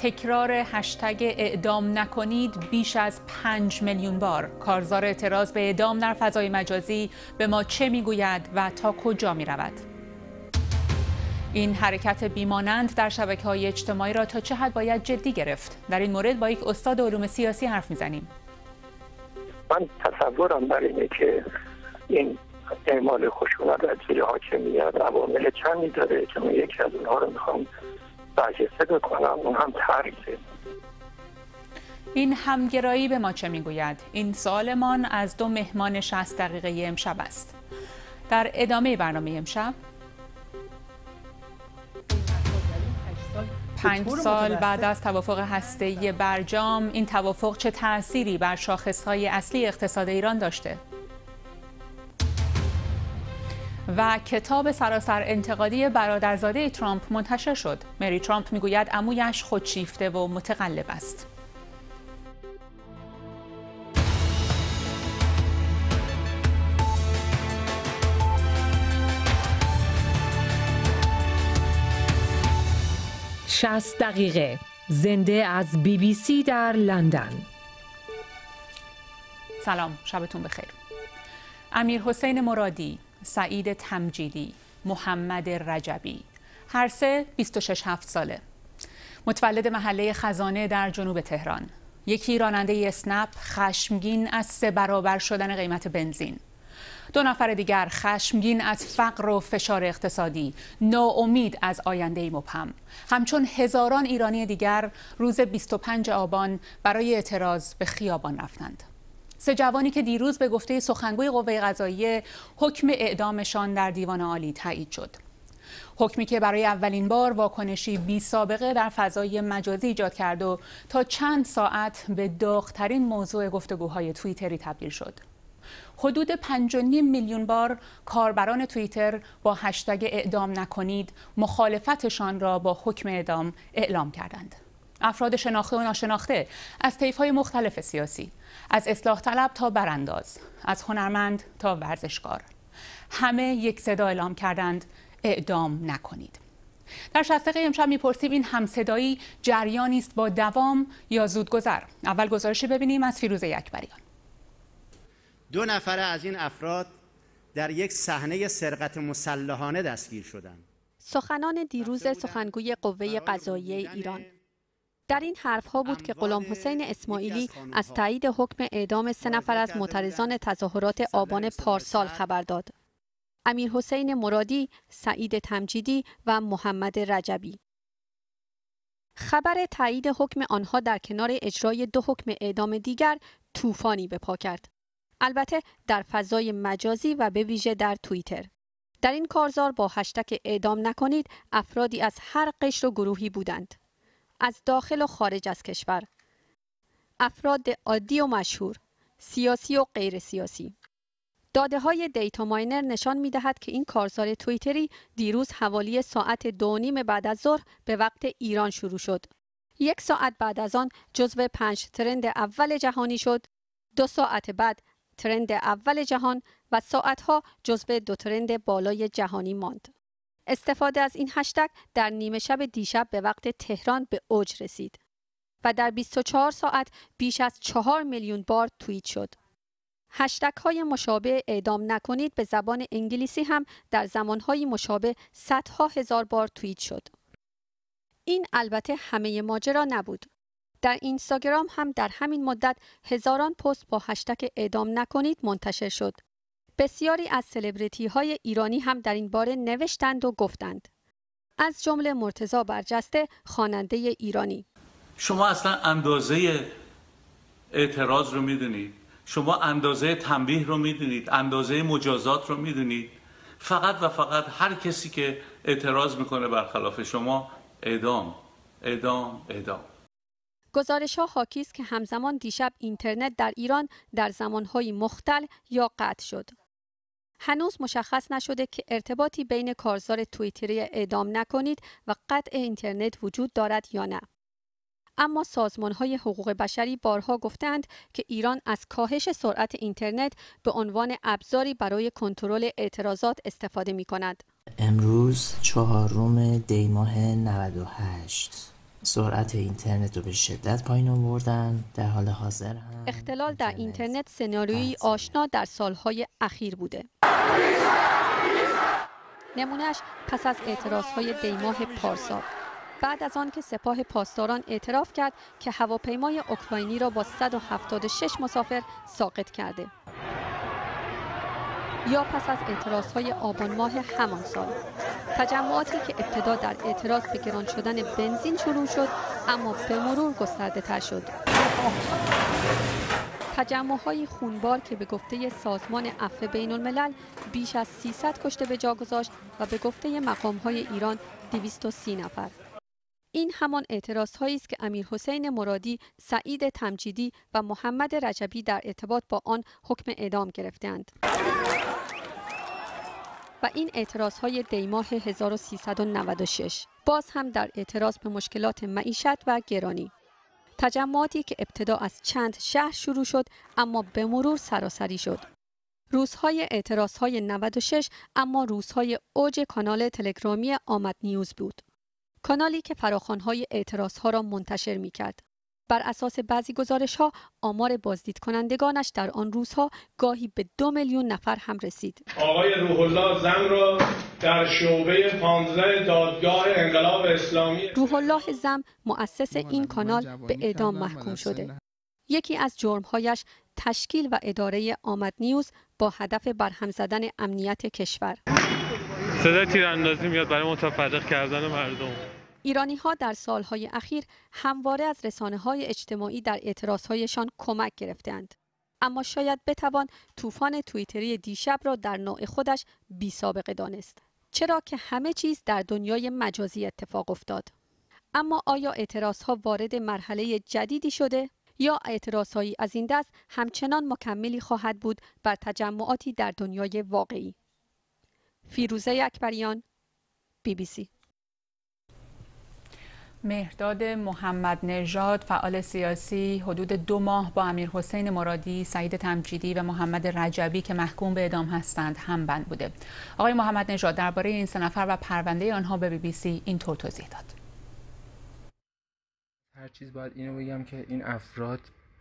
تکرار هشتگ اعدام نکنید بیش از 5 میلیون بار. کارزار اعتراض به اعدام در فضای مجازی به ما چه میگوید و تا کجا میرود؟ این حرکت بیمانند در شبکه‌های اجتماعی را تا چه حد باید جدی گرفت؟ در این مورد با یک استاد علوم سیاسی حرف میزنیم. من تصورم بر اینه که این اعمال خشونت از زیر حاکمیت عوامل چندی داره که من یکی از اونها رو میخوام برجسته بکنم، اون هم ترسه. این همگرایی به ما چه میگوید؟ این سوالمان از 2 مهمان 60 دقیقه امشب است. در ادامه برنامه امشب 5 سال بعد از توافق هسته‌ای برجام، این توافق چه تأثیری بر شاخص‌های اصلی اقتصاد ایران داشته؟ و کتاب سراسر انتقادی برادرزاده ترامپ منتشر شد. مری ترامپ میگوید عمویش خودشیفته و متقلب است. شصت دقیقه زنده از BBC در لندن. سلام، شبتون بخیر. امیر حسین مرادی، سعید تمجیدی، محمد رجبی، هر سه 26 ساله. متولد محله خزانه در جنوب تهران. یکی راننده اسنپ خشمگین از 3 برابر شدن قیمت بنزین. 2 نفر دیگر خشمگین از فقر و فشار اقتصادی، ناامید از آینده مبهم. همچون هزاران ایرانی دیگر روز 25 آبان برای اعتراض به خیابان رفتند. 3 جوانی که دیروز به گفته سخنگوی قوه قضاییه حکم اعدامشان در دیوان عالی تایید شد. حکمی که برای اولین بار واکنشی بی سابقه در فضای مجازی ایجاد کرد و تا چند ساعت به داغ‌ترین موضوع گفتگوهای توییتری تبدیل شد. حدود 5.5 میلیون بار کاربران توییتر با هشتگ اعدام نکنید مخالفتشان را با حکم اعدام اعلام کردند. افراد شناخته و ناشناخته از طیف‌های مختلف سیاسی، از اصلاح طلب تا برانداز، از هنرمند تا ورزشکار، همه یک صدا اعلام کردند اعدام نکنید. در 60 دقیقه امشب میپرسیم این همصدایی جریانی است با دوام یا زودگذر؟ اول گزارشی ببینیم از فیروزه یکبریان. 2 نفر از این افراد در یک صحنه سرقت مسلحانه دستگیر شدند. سخنان دیروز سخنگوی قوه قضاییه ایران. در این حرفها بود که غلامحسین اسماعیلی از تایید حکم اعدام 3 نفر از معترضان تظاهرات آبان پارسال خبر داد. امیر حسین مرادی، سعید تمجیدی و محمد رجبی. خبر تایید حکم آنها در کنار اجرای 2 حکم اعدام دیگر طوفانی به پا کرد. البته در فضای مجازی و به ویژه در توییتر. در این کارزار با هشتگ اعدام نکنید افرادی از هر قشر و گروهی بودند. از داخل و خارج از کشور. افراد عادی و مشهور، سیاسی و غیر سیاسی. داده‌های دیتا ماینر نشان می‌دهد که این کارزار توییتری دیروز حوالی ساعت 2:30 بعد از ظهر به وقت ایران شروع شد. 1 ساعت بعد از آن جزو 5 ترند اول جهانی شد. 2 ساعت بعد ترند اول جهان و ساعتها جزو 2 ترند بالای جهانی ماند. استفاده از این هشتگ در نیمه شب دیشب به وقت تهران به اوج رسید و در 24 ساعت بیش از 4 میلیون بار توییت شد. هشتگ های مشابه اعدام نکنید به زبان انگلیسی هم در زمانهای مشابه صدها هزار بار توییت شد. این البته همه ماجرا نبود. در اینستاگرام هم در همین مدت هزاران پست با هشتگ اعدام نکنید منتشر شد. بسیاری از سلبریتی های ایرانی هم در این باره نوشتند و گفتند. از جمله مرتضی برجسته، خواننده ایرانی. شما اصلا اندازه اعتراض رو میدونید، شما اندازه تنبیه رو میدونید، اندازه مجازات رو میدونید. فقط و فقط هر کسی که اعتراض میکنه برخلاف شما اعدام، اعدام، اعدام. گزارش‌ها حاکی است که همزمان دیشب اینترنت در ایران در زمانهای مختل یا قطع شد. هنوز مشخص نشده که ارتباطی بین کارزار توییتری اعدام نکنید و قطع اینترنت وجود دارد یا نه. اما سازمان‌های حقوق بشری بارها گفتند که ایران از کاهش سرعت اینترنت به عنوان ابزاری برای کنترل اعتراضات استفاده می‌کند. امروز 4 دی ماه 98 سرعت اینترنت رو به شدت پایین آوردن. در حال حاضر هم اختلال در اینترنت سناریویی آشنا در سالهای اخیر بوده. نمونهش پس از اعتراضهای دیماه پارسال، بعد از آن که سپاه پاسداران اعتراف کرد که هواپیمای اوکراینی را با 176 مسافر ساقط کرده. یا پس از اعتراضهای آبان ماه همان سال، تجمعاتی که ابتدا در اعتراض به گران شدن بنزین شروع شد اما به مرور گسترده تر شد. تجمع‌های خونبار که به گفته سازمان عفو بین الملل بیش از 300 کشته به جا گذاشت و به گفته مقام‌های ایران 230 نفر. این همان اعتراض‌هایی است که امیرحسین مرادی، سعید تمجیدی و محمد رجبی در ارتباط با آن حکم اعدام گرفتند. و این اعتراض‌های دیماه 1396 باز هم در اعتراض به مشکلات معیشت و گرانی. تجمعاتی که ابتدا از چند شهر شروع شد اما به مرور سراسری شد. روزهای اعتراضهای 96 اما روزهای اوج کانال تلگرامی آمد نیوز بود. کانالی که فراخوان‌های اعتراضها را منتشر می‌کرد. بر اساس بعضی گزارش‌ها آمار بازدید کنندگانش در آن روزها گاهی به 2 میلیون نفر هم رسید. آقای روح الله زم را در شعبه 15 دادگاه انقلاب اسلامی روح الله زم مؤسس این کانال به اعدام محکوم شده. یکی از جرم‌هایش تشکیل و اداره آمد نیوز با هدف برهم زدن امنیت کشور. صدای تیراندازی میاد برای متفرق کردن مردم. ایرانی‌ها در سالهای اخیر همواره از رسانه‌های اجتماعی در اعتراضهایشان کمک گرفتند. اما شاید بتوان طوفان توییتری دیشب را در نوع خودش بی‌سابقه دانست. چرا که همه چیز در دنیای مجازی اتفاق افتاد. اما آیا اعتراضها وارد مرحله جدیدی شده؟ یا اعتراضهایی از این دست همچنان مکملی خواهد بود بر تجمعاتی در دنیای واقعی؟ فیروزه اکبریان، BBC. مهرداد محمد نژاد، فعال سیاسی، حدود 2 ماه با امیرحسین مرادی، سعید تمجیدی و محمد رجبی که محکوم به اعدام هستند همبند بوده. آقای محمد نژاد درباره این 3 نفر و پرونده آنها به BBC اینطور توضیح داد. هر چیز باید اینو بگم که این افراد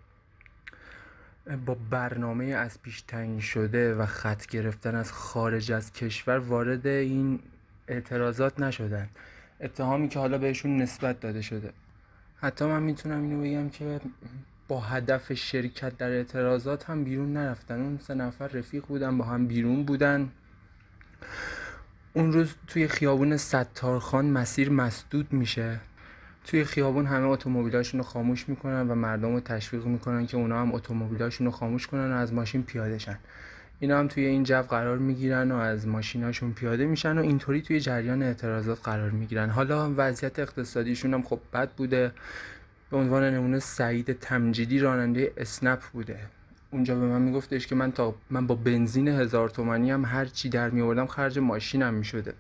با برنامه از پیش تعیین شده و خط گرفتن از خارج از کشور وارد این اعتراضات نشدن. اتهامی که حالا بهشون نسبت داده شده. حتی من میتونم اینو بگم که با هدف شرکت در اعتراضات هم بیرون نرفتن. اون 3 نفر رفیق بودن، با هم بیرون بودن. اون روز توی خیابون ستارخان مسیر مسدود میشه. توی خیابون همه اتومبیلاشون رو خاموش میکنن و مردم رو تشویق میکنن که اونا هم اتومبیلاشون رو خاموش کنن و از ماشین پیاده شن. اینا هم توی این جو قرار میگیرن و از ماشیناشون پیاده میشن و اینطوری توی جریان اعتراضات قرار میگیرن. حالا وضعیت اقتصادیشون هم خب بد بوده. به عنوان نمونه سعید تمجیدی راننده اسنپ بوده. اونجا به من میگفتش که من با بنزین 1000 تومانی هم هر چی در میآوردم خرج ماشینم میشده.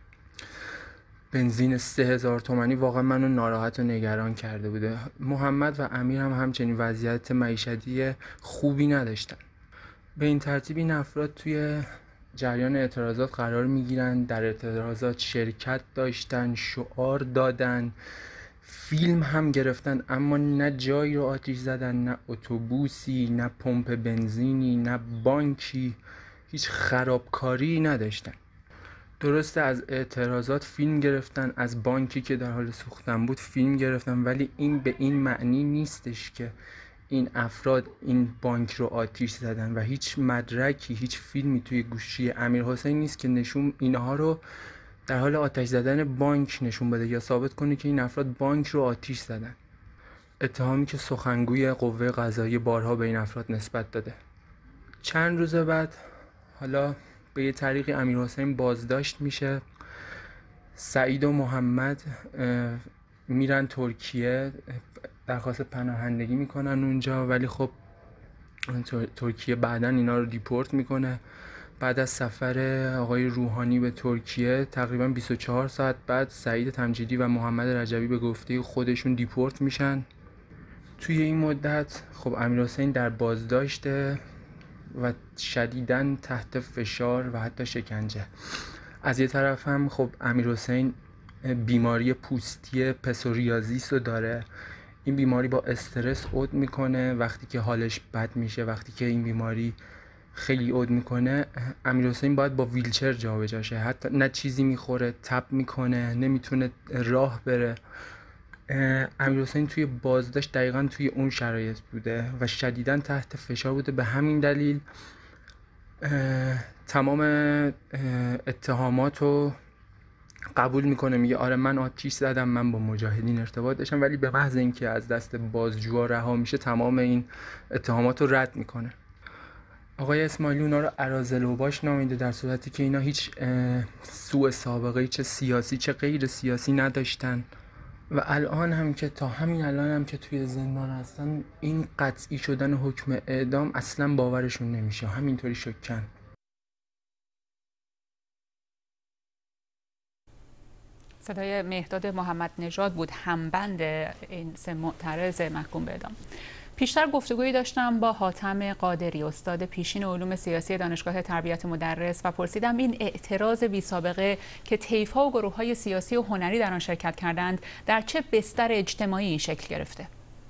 بنزین 3000 تومانی واقعا منو ناراحت و نگران کرده بوده. محمد و امیر هم همچنین وضعیت معیشتی خوبی نداشتن. به این ترتیب این افراد توی جریان اعتراضات قرار میگیرن، در اعتراضات شرکت داشتن، شعار دادن، فیلم هم گرفتن، اما نه جایی رو آتش زدن، نه اتوبوسی، نه پمپ بنزینی، نه بانکی، هیچ خرابکاری نداشتن. درسته از اعتراضات فیلم گرفتن، از بانکی که در حال سوختن بود فیلم گرفتن، ولی این به این معنی نیستش که این افراد این بانک رو آتش زدن و هیچ مدرکی، هیچ فیلمی توی گوشی امیرحسین نیست که نشون اینها رو در حال آتش زدن بانک نشون بده یا ثابت کنه که این افراد بانک رو آتش زدن. اتهامی که سخنگوی قوه قضاییه بارها به این افراد نسبت داده. چند روز بعد حالا به یه طریقی امیرحسین بازداشت میشه. سعید و محمد میرن ترکیه، درخواست پناهندگی میکنن اونجا، ولی خب ترکیه بعداً اینا رو دیپورت میکنه. بعد از سفر آقای روحانی به ترکیه تقریباً 24 ساعت بعد سعید تمجیدی و محمد رجبی به گفته خودشون دیپورت میشن. توی این مدت خب امیرحسین در بازداشته و شدیداً تحت فشار و حتی شکنجه. از یه طرف هم خب امیرحسین بیماری پوستی پسوریازیس رو داره. این بیماری با استرس عود میکنه. وقتی که حالش بد میشه، وقتی که این بیماری خیلی عود میکنه، امیرحسین باید با ویلچر جابجا شه. حتی نه چیزی میخوره، تب میکنه، نمیتونه راه بره. امیرحسین توی بازداشت دقیقاً توی اون شرایط بوده و شدیداً تحت فشار بوده. به همین دلیل تمام اتهامات رو قبول میکنه، میگه آره من آتیش زدم، من با مجاهدین ارتباط داشتم، ولی به محض اینکه از دست بازجوها رها میشه تمام این اتهامات رو رد میکنه. آقای اسماعیلی اونا رو اراذلوباش نامیده، در صورتی که اینا هیچ سوء سابقه چه سیاسی چه غیر سیاسی نداشتن و الان هم که تا همین الان هم که توی زندان هستن، این قطعی شدن حکم اعدام اصلا باورشون نمیشه، همینطوری شکن. صدای مهداد محمد نژاد بود، همبند این سه معترض محکوم به اعدام. پیشتر گفتگویی داشتم با حاتم قادری، استاد پیشین علوم سیاسی دانشگاه تربیت مدرس، و پرسیدم این اعتراض بی سابقه که طیف‌ها و گروه‌های سیاسی و هنری در آن شرکت کردند در چه بستر اجتماعی شکل گرفته؟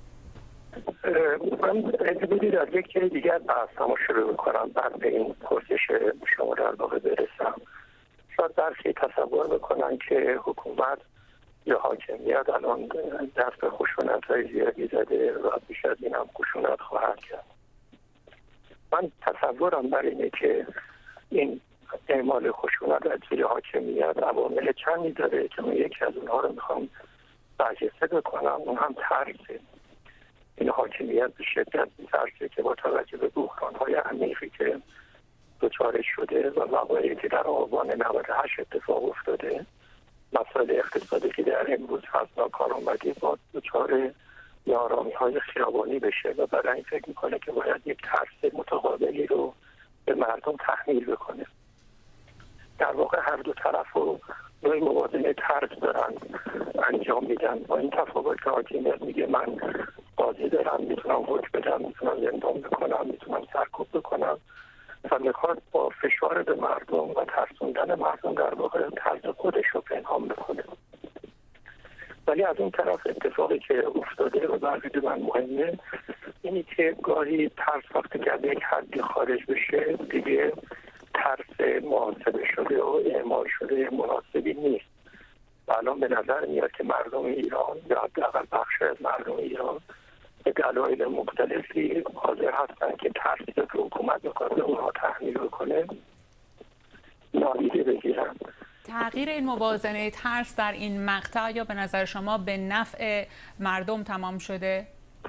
من اجازه در یک جای دیگر بحثمو شروع می‌کنم، بعد به این پرسش شما در واقع برسم. شاید برخی تصور بکنن که حکومت یا حاکمیت الان دست به خشونت‌های زیادی زده و بیش از این هم خشونت خواهد کرد. من تصورم بر اینه که این اعمال خشونت از سوی حاکمیت عوامل چندی داره که من یکی از اونها رو میخوام برجسته بکنم. اون هم ترسه. این حاکمیت به شدت ترسه که با توجه به بحران‌های عمیقی که دچارش شده و وقایعی که در آبان 98 اتفاق افتاده، مسائل اقتصادی که در امروز هست، کارآمدی با دچار ناآرامی‌های خیابانی بشه و برای این فکر میکنه که باید یک ترس متقابلی رو به مردم تحمیل بکنه. در واقع هر دو طرف رو نوعی موازنه ترس دارن انجام میدن. با این تفاوت که حاکمیت میگه من قاضی دارم، میتونم حکم بدم، میتونم زندان بکنم، میتونم سرکوب بکنم و میخواد با فشار به مردم و ترسوندن مردم در واقع ترس خودش رو پنهان بکنه. ولی از اون طرف اتفاقی که افتاده و برای من مهمه اینی که گاهی ترس وقتی که از یک حدی خارج بشه دیگه ترس محاسبه شده و اعمال شده مناسبی نیست. و الان به نظر میاد که مردم ایران یا حداقل بخش از مردم ایران به دلایل مختلفی حاضر هستن که ترسی که حکومت میخواد به اونها تحمیل بکنه نادیده بگیرن. تغییر این موازنه ترس در این مقطع یا به نظر شما به نفع مردم تمام شده؟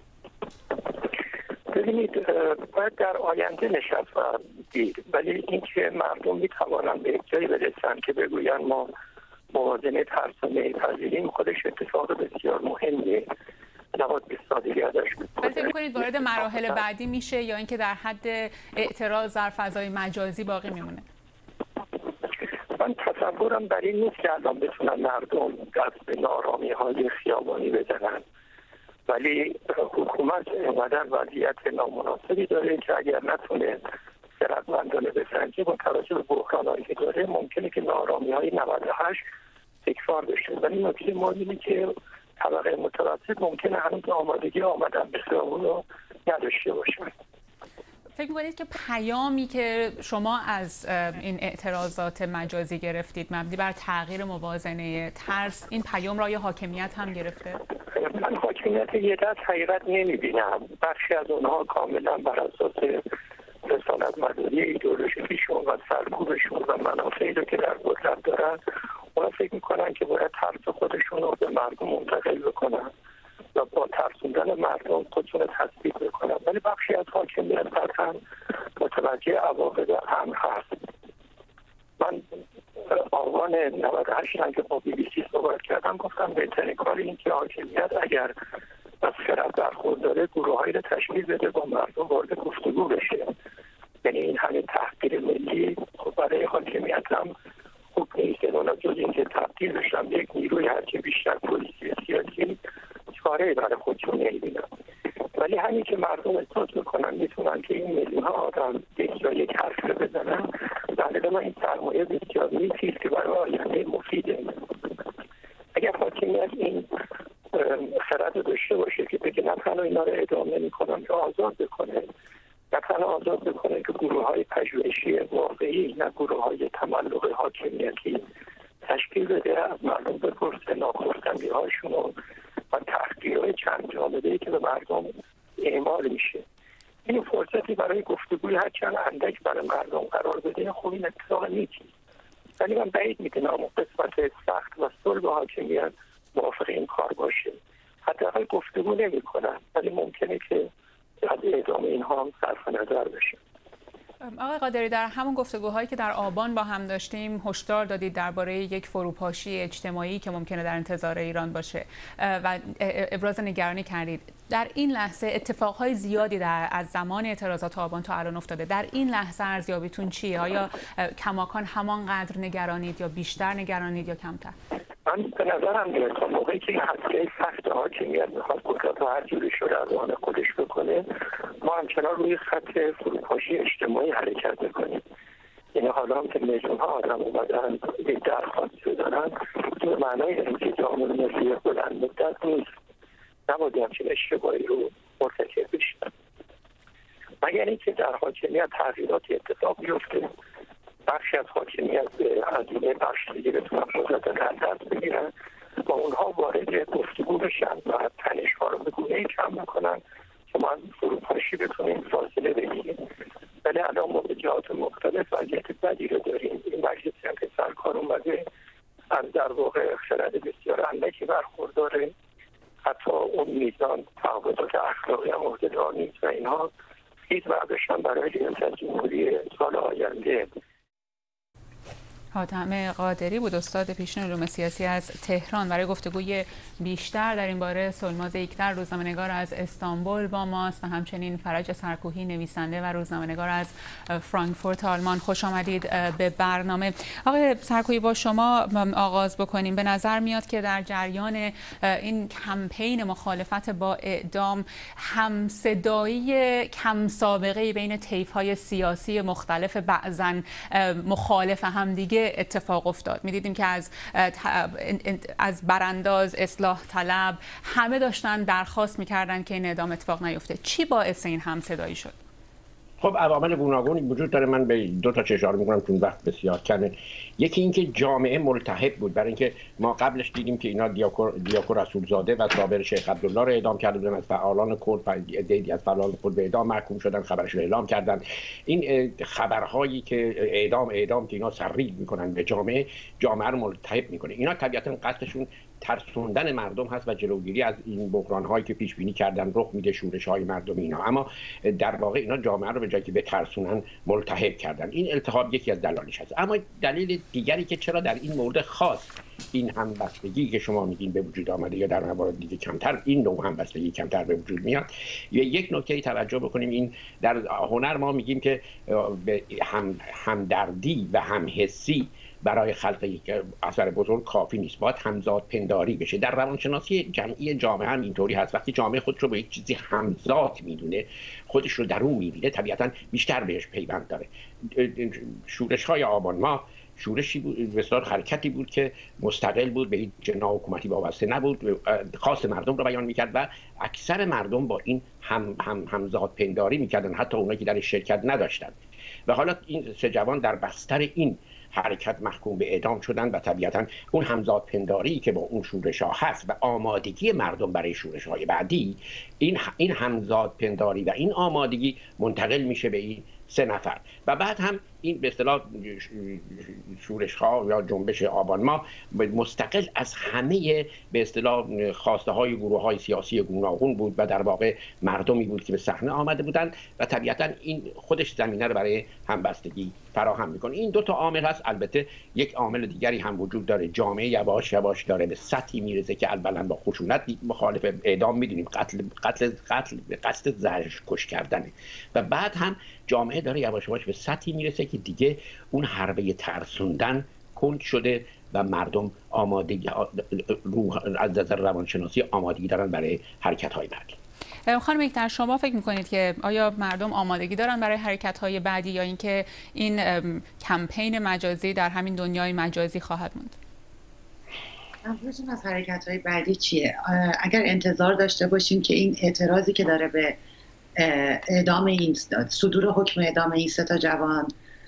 ببینید باید در آینده نشست و دید، ولی اینکه مردم میتوانن به یک جایی برسن که بگوین ما موازنه ترس رو میپذیریم خودش اتفاق بسیار مهمیه. نباید به سادگی ازش ولی فکر می‌کنید وارد مراحل بعدی میشه یا اینکه در حد اعتراض در فضای مجازی باقی میمونه؟ من تصورم بر این نیست که الان بتونن مردم دست به ناآرامی‌های خیابانی بزنن، ولی حکومت اینقدر وضعیت نامناسبی داره که اگر نتونه ثروتمندانه بسنجه با توجه به بحران‌هایی که داره ممکنه که ناآرامی‌های 98 تکرار بشه. ولی نکته مهم اینه که طبقه متوسط ممکنه هنوز آمادگی آمدن به خیابون رو نداشته باشن. فکر می‌کنید که پیامی که شما از این اعتراضات مجازی گرفتید مبنی بر تغییر موازنه ترس، این پیام را یا حاکمیت هم گرفته؟ من حاکمیت یه دست حقیقت نمی‌بینم. بخشی از اونها کاملا بر اساس رسالت مداری ایدئولوژیشون و سرکوبشون و منافعی رو که در قدرت دارن، اونا فکر میکنن که باید ترس خودشون رو به مردم منتقل بکنن و با ترسوندن مردم خودشون رو تثبیت بکنن. ولی بخشی از حاکمیت قطعا متوجه عواقب امر هست. من آبان 98 که با BBC صحبت کردم گفتم بهترین کار این که حاکمیت اگر از خرد برخورداره گروه‌هایی رو تشکیل بده با مردم وارد گفتگو بشه. یعنی این همین تحقیر ملی برای حاکمیت هم خوب نیست. اونا جز اینکه تبدیل بشن به یک نیروی هرچه بیشتر پلیسی سیاسی چاره‌ای برای خودشون نمی‌بینن. ولی همین که مردم احساس میکنن میتونن که این میلیون ها آدم یک حرف رو بزنن، در من این سرمایه بسیار نیستی که برای آینده مفیده. حاکمیت این خرد رو داشته باشه که بگه نه تنها اینا رو اعدام نمی‌کنم که آزاد بکنه، نه تنها آزاد بکنه که گروه‌های پژوهشی واقعی نه گروه‌های تملق حاکمیتی تشکیل بده، از مردم بپرسه ناخرسندی‌هاشون و تحقیرهای چند جانبه‌ای که به مردم اعمال میشه. این فرصتی برای گفتگوی هرچند اندک برای مردم قرار بده خب این اتفاق نیست، ولی من بعید میدونم قسمت سخت و صلح حاکمیت موافق این کار باشه. حداقل گفتگو نمی‌کنن، ولی ممکنه که از اعدام اینها هم صرف نظر بشه. آقای قادری، در همون گفتگوهایی که در آبان با هم داشتیم هشدار دادید درباره یک فروپاشی اجتماعی که ممکنه در انتظار ایران باشه و ابراز نگرانی کردید. در این لحظه اتفاقهای زیادی از زمان اعتراضات آبان تا الان افتاده. در این لحظه ارزیابیتون چیه؟ آیا کماکان همانقدر نگرانید یا بیشتر نگرانید یا کمتر؟ من به نظرم میاد تا موقعی که این حسله سخت حاکمیت میخواد قدرت رو هر جوری شده از آن خودش بکنه، ما همچنان روی خط فروپاشی اجتماعی حرکت بکنیم. یعنی حالا هم که میلیون ها آدم اومدن یک درخواست دارن، به معنای اینکه جامعه ملی بلند مدت نیست، نباید همچین اشتباهی رو مرتکب بشن. مگر اینکه در حاکمیت تغییرات اتفاق بیفته، بخشی از حاکمیت از این بخش دیگه بتونن قدرت در دست بگیرن و اونها وارد گفتگو بشن و تنش‌ها رو به گونه‌ای کم بکنن که ما از فروپاشی بتونیم فاصله بگیریم. ولی الان ما به جهات مختلف وضعیت بدی رو داریم. این مجلسی هم که سرکار اومده از در واقع خرد بسیار اندکی برخورداره، حتی اون میزان تعهدات اخلاقی هم عهده‌دار نیست و اینها هیچ برداشتن برای ریاست جمهوری سال آینده. حاتم قادری بود، استاد پیشین علوم سیاسی از تهران. برای گفتگوی بیشتر در این باره سلماز ایکتر روزنامه‌نگار از استانبول با ماست و همچنین فرج سرکوهی نویسنده و روزنامه‌نگار از فرانکفورت آلمان. خوش آمدید به برنامه. آقای سرکوهی، با شما آغاز بکنیم. به نظر میاد که در جریان این کمپین مخالفت با اعدام همصدایی کم سابقه‌ای بین طیف‌های سیاسی مختلف بعضاً مخالف همدیگه اتفاق افتاد. می‌دیدیم که از برانداز، اصلاح طلب، همه داشتن درخواست می‌کردن که این اعدام اتفاق نیفته. چی باعث این همصدایی شد؟ خب عوامل گوناگونی وجود داره. من به دو تا اشاره می‌کنم چون وقت بسیار کمه. یکی اینکه جامعه ملتهب بود، برای اینکه ما قبلش دیدیم که اینا دیاکو رسولزاده و صابر شیخ عبدالله رو اعدام کرده بودن، از فعالان کرد عده‌ای از فعالان کرد به اعدام محکوم شدن، خبرش رو اعلام کردن. این خبرهایی که اعدام که اینا سرریز میکنن به جامعه رو ملتهب میکنه. اینا طبیعتاً قصدشون ترسوندن مردم هست و جلوگیری از این بحران‌هایی که پیش بینی کردن رخ میده، شورش‌های مردمی اینا. اما در واقع اینا جامعه رو به جایی که بترسونن ملتهب کردن. این التهاب یکی از دلایلش هست. اما دلیل دیگری که چرا در این مورد خاص این همبستگی که شما میگین به وجود آمده یا در موارد دیگه کمتر، این نوع همبستگی کمتر به وجود میاد، یک نکته توجه بکنیم. این در هنر ما میگیم که به همدردی و همحسی برای خلق یک اثر بزرگ کافی نیست، باید همزاد پنداری بشه. در روانشناسی جمعی جامعه هم اینطوری هست. وقتی جامعه خودش رو به یک چیزی همزاد میدونه، خودش رو در اون میبینه، طبیعتاً بیشتر بهش پیوند داره. شورش‌های آبان ماه شورشی بود، بسیار حرکتی بود که مستقل بود، به هیچ جناح حکومتی وابسته نبود، خواست مردم رو بیان میکرد و اکثر مردم با این همزاد پنداری میکردن، حتی اونایی که در شرکت نداشتن. و حالا این سه جوان در بستر این حرکت محکوم به اعدام شدن و طبیعتاً اون همزاد پنداری که با اون شورش‌ها هست و آمادگی مردم برای شورش‌های بعدی، این همزاد پنداری و این آمادگی منتقل میشه به این سه نفر و بعد هم این به اصطلاح شورش‌ها یا جنبش آبان ماه مستقل از همه به اصطلاح خواسته‌های گروه‌های سیاسی گوناگون بود و در واقع مردمی بود که به صحنه آمده بودند و طبیعتاً این خودش زمینه رو برای همبستگی فراهم می‌کنه. این دو تا عامل هست. البته یک عامل دیگری هم وجود داره. جامعه یواش یواش داره به سطحی میرسه که اولا با خشونت مخالف اعدام، می‌دونیم قتل زرش‌کش کردنه و بعد هم جامعه داره یواش یواش به سطحی میرسه که دیگه اون حربه ترسوندن کند شده و مردم آمادگی از نظر روانشناسی آمادگی دارن برای حرکت‌های بعدی. خانم ایکتر، شما فکر می‌کنید که آیا مردم آمادگی دارن برای حرکت‌های بعدی یا اینکه این کمپین مجازی در همین دنیای مجازی خواهد موند؟ منظورتون از حرکت‌های بعدی چیه؟ اگر انتظار داشته باشیم که این اعتراضی که داره به اعدام این صدور حکم اعدام این 3 جوان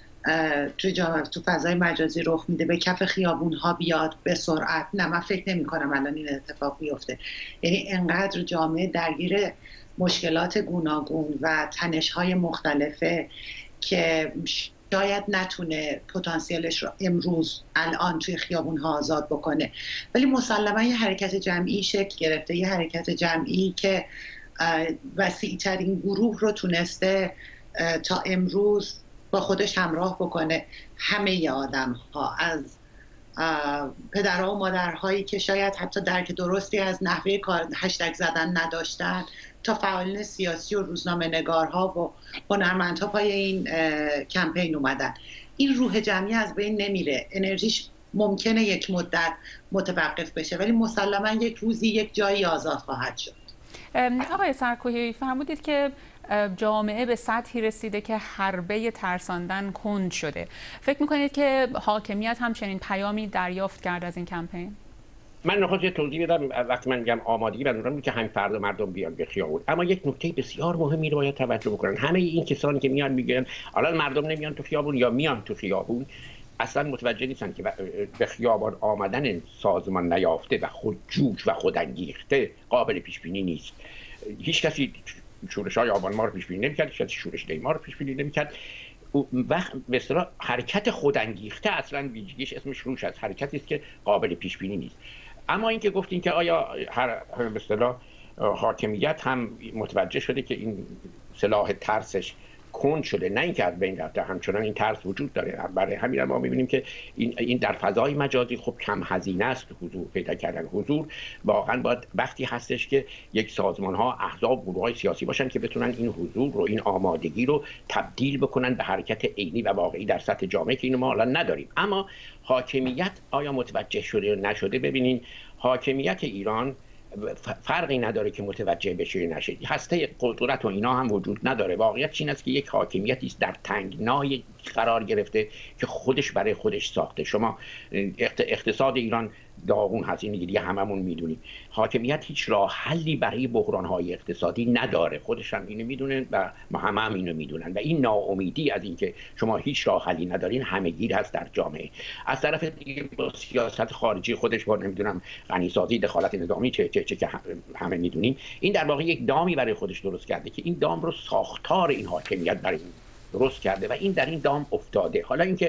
تو فضای مجازی رخ میده به کف خیابون‌ها بیاد به سرعت، نه من فکر نمی‌کنم الان این اتفاق بیفته. یعنی انقدر جامعه درگیر مشکلات گوناگون و تنش‌های مختلفه که شاید نتونه پتانسیلش رو امروز الان توی خیابون‌ها آزاد بکنه، ولی مسلماً یه حرکت جمعی شکل گرفته، یه حرکت جمعی که وسیع‌ترین گروه رو تونسته تا امروز با خودش همراه بکنه. همه آدم‌ها، از پدرها و مادرهایی که شاید حتی درک درستی از نحوه هشتگ زدن نداشتن تا فعالین سیاسی و روزنامه نگارها و هنرمندها پای این کمپین اومدن. این روح جمعی از بین نمیره، انرژیش ممکنه یک مدت متوقف بشه ولی مسلماً یک روزی یک جایی آزاد خواهد شد. آقای سرکوهی فرمودید که جامعه به سطحی رسیده که حربه ترساندن کند شده. فکر میکنید که حاکمیت همچنین پیامی دریافت کرد از این کمپین؟ من نخواست یه توضیح بدم. وقتی من میگم آمادگی منظورم که همین فردا مردم بیان به خیابون، اما یک نکته بسیار مهمی رو باید توجه بکنن. همه این کسانی که میان میگن الان مردم نمیان تو خیابون یا میان تو خیابون، اصلا متوجه نیستن که به خیابان آمدن سازمان نیافته و خودجوش و خودانگیخته قابل پیش بینی نیست. هیچ کسی شورش‌های آبان ما رو پیش بینی نمی‌کرد، هیچ کسی شورش دی ما رو پیش بینی نمی‌کرد. وقت به اصطلاح حرکت خودانگیخته اصلا ویژگیش اسمش روش است، حرکتی است که قابل پیش بینی نیست. اما اینکه گفتین که آیا به اصطلاح حاکمیت هم متوجه شده که این سلاح ترسش کند شده، نه اینکه از بین رفته، همچنان این ترس وجود داره. برای همین ما می‌بینیم که این در فضای مجازی خب کم هزینه است حضور پیدا کردن. حضور واقعا باید وقتی هستش که یک سازمان‌ها، احزاب، گروه‌های سیاسی باشن که بتونن این حضور رو، این آمادگی رو تبدیل بکنن به حرکت عینی و واقعی در سطح جامعه که اینو ما الان نداریم. اما حاکمیت آیا متوجه شده یا نشده؟ ببینین حاکمیت ایران فرقی نداره که متوجه بشه یا نشه، هسته قدرت و اینا هم وجود نداره. واقعیت این است که یک حاکمیتی است در تنگنای قرار گرفته که خودش برای خودش ساخته. شما اقتصاد ایران داغون هست، این دیگه هممون میدونیم. حاکمیت هیچ راه حلی برای بحران‌های اقتصادی نداره، خودش هم اینو میدونه و ما هم اینو میدونن و این ناامیدی از اینکه شما هیچ راه حلی ندارین همه‌گیر هست در جامعه. از طرف دیگه با سیاست خارجی خودش با نمیدونم غنیسازی، دخالت نظامی چه که همه میدونیم، این در واقع یک دامی برای خودش درست کرده که این دام رو ساختار این حاکمیت برای درست کرده و این در این دام افتاده. حالا اینکه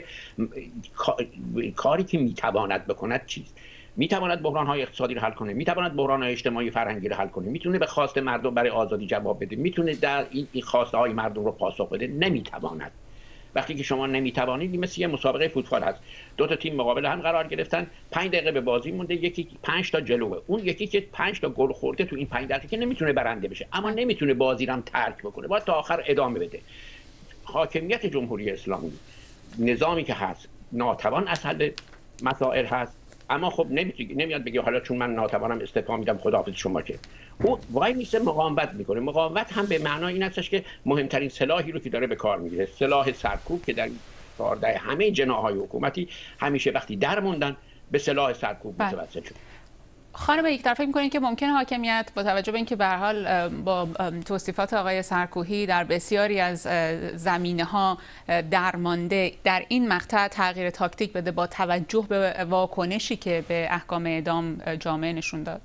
کاری که میتواند بکند چیست؟ میتواند بحران‌های اقتصادی رو حل کنه، میتواند بحران‌های اجتماعی فرهنگی رو حل کنه، میتونه به خواست مردم برای آزادی جواب بده، میتونه در این خواسته‌های مردم رو پاسخ بده. نمیتواند. وقتی که شما نمیتوانید، مثل یه مسابقه فوتبال هست، 2 تا تیم مقابل هم قرار گرفتن، 5 دقیقه به بازی مونده، یکی 5 تا جلوه، اون یکی که 5 تا گل خورده تو این 5 دقیقه که نمیتونه برنده بشه، اما نمیتونه بازی رو هم ترک بکنه، باید تا آخر ادامه بده. حاکمیت جمهوری اسلامی، نظامی که هست، ناتوان از حل مسائل هست، اما خب نمیاد بگه حالا چون من ناتوانم استعفا میدم خداحافظ شما. که او وای میسه مقاومت میکنه. مقاومت هم به معنای این هستش که مهمترین سلاحی رو که داره به کار میگیره، سلاح سرکوب، که در کارده همه جناح‌های حکومتی همیشه وقتی در موندن به سلاح سرکوب متوسل شد. خانم یکطرفه فکر می‌کنید که ممکنه حاکمیت با توجه به اینکه به هر حال با توصیفات آقای سرکوهی در بسیاری از زمینه‌ها درمانده، در این مقطع تغییر تاکتیک بده با توجه به واکنشی که به احکام اعدام جامعه نشون داد؟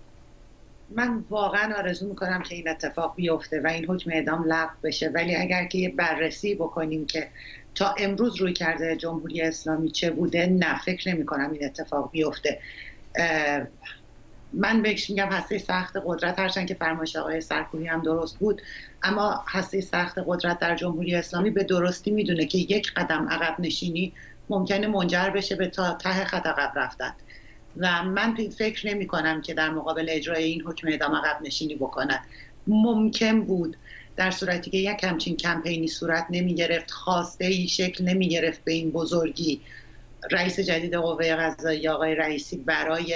من واقعا آرزو میکنم که این اتفاق بیفته و این حکم اعدام لغو بشه، ولی اگر که یه بررسی بکنیم که تا امروز روی کرده جمهوری اسلامی چه بوده، نه فکر نمی‌کنم این اتفاق بیفته. من بهش میگم هسته سخت قدرت، هرچند که فرمایش آقای سرکوهی هم درست بود، اما هسته سخت قدرت در جمهوری اسلامی به درستی میدونه که یک قدم عقب نشینی ممکنه منجر بشه به تا ته خط عقب رفتن و من فکر نمی کنم که در مقابل اجرای این حکم اعدام عقب نشینی بکنن. ممکن بود در صورتی که یک همچین کمپینی صورت نمی گرفت، خواسته ای شکل نمی گرفت به این بزرگی، رئیس جدید قوه قضاییه آقای رئیسی برای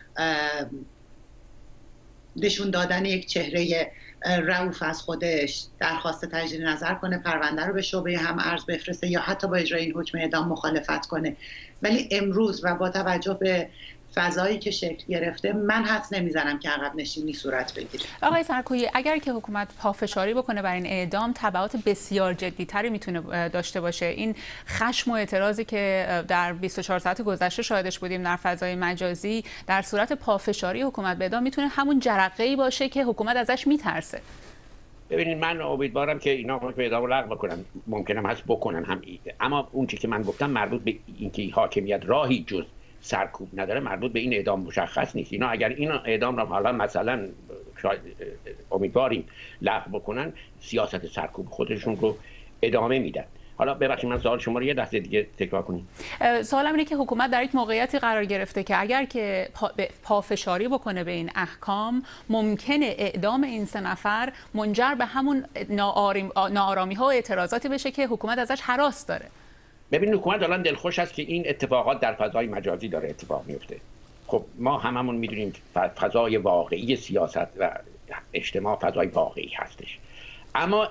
نشون دادن یک چهره رؤوف از خودش درخواست تجدید نظر کنه، پرونده رو به شعبه هم ارز بفرسته یا حتی با اجرای این حکم اعدام مخالفت کنه. ولی امروز و با توجه به فضایی که شکل گرفته من حدس نمیزنم که عقب نشینی صورت بگیره. آقای سرکویی، اگر که حکومت پافشاری بکنه بر این اعدام، تبعات بسیار جدی‌تری میتونه داشته باشه. این خشم و اعتراضی که در 24 ساعت گذشته شاهدش بودیم در فضای مجازی، در صورت پافشاری حکومت به اعدام میتونه همون جرقه‌ای باشه که حکومت ازش میترسه. ببینید من امیدوارم که اینا حکم اعدام رو لغو بکنن، ممکنه هست بکنن هم، اما اون چیزی که من گفتم مربوط به اینکه حاکمیت راهی جز سرکوب نداره، مربوط به این اعدام مشخص نیست. اینا اگر این اعدام رو حالا مثلا شاید امیدواریم لغو بکنن، سیاست سرکوب خودشون رو ادامه میدن. حالا ببخشید من سوال شما رو یه دسته دیگه تکرار کنیم. سوالم اینه که حکومت در یک موقعیتی قرار گرفته که اگر که پافشاری بکنه به این احکام، ممکنه اعدام این 3 نفر منجر به همون ناآرامی ها و اعتراضاتی بشه که حکومت ازش هراس داره. ببین حکومت الان دلخوش است که این اتفاقات در فضای مجازی داره اتفاق میفته. خب ما هممون میدونیم فضای واقعی سیاست و اجتماع فضای واقعی هستش، اما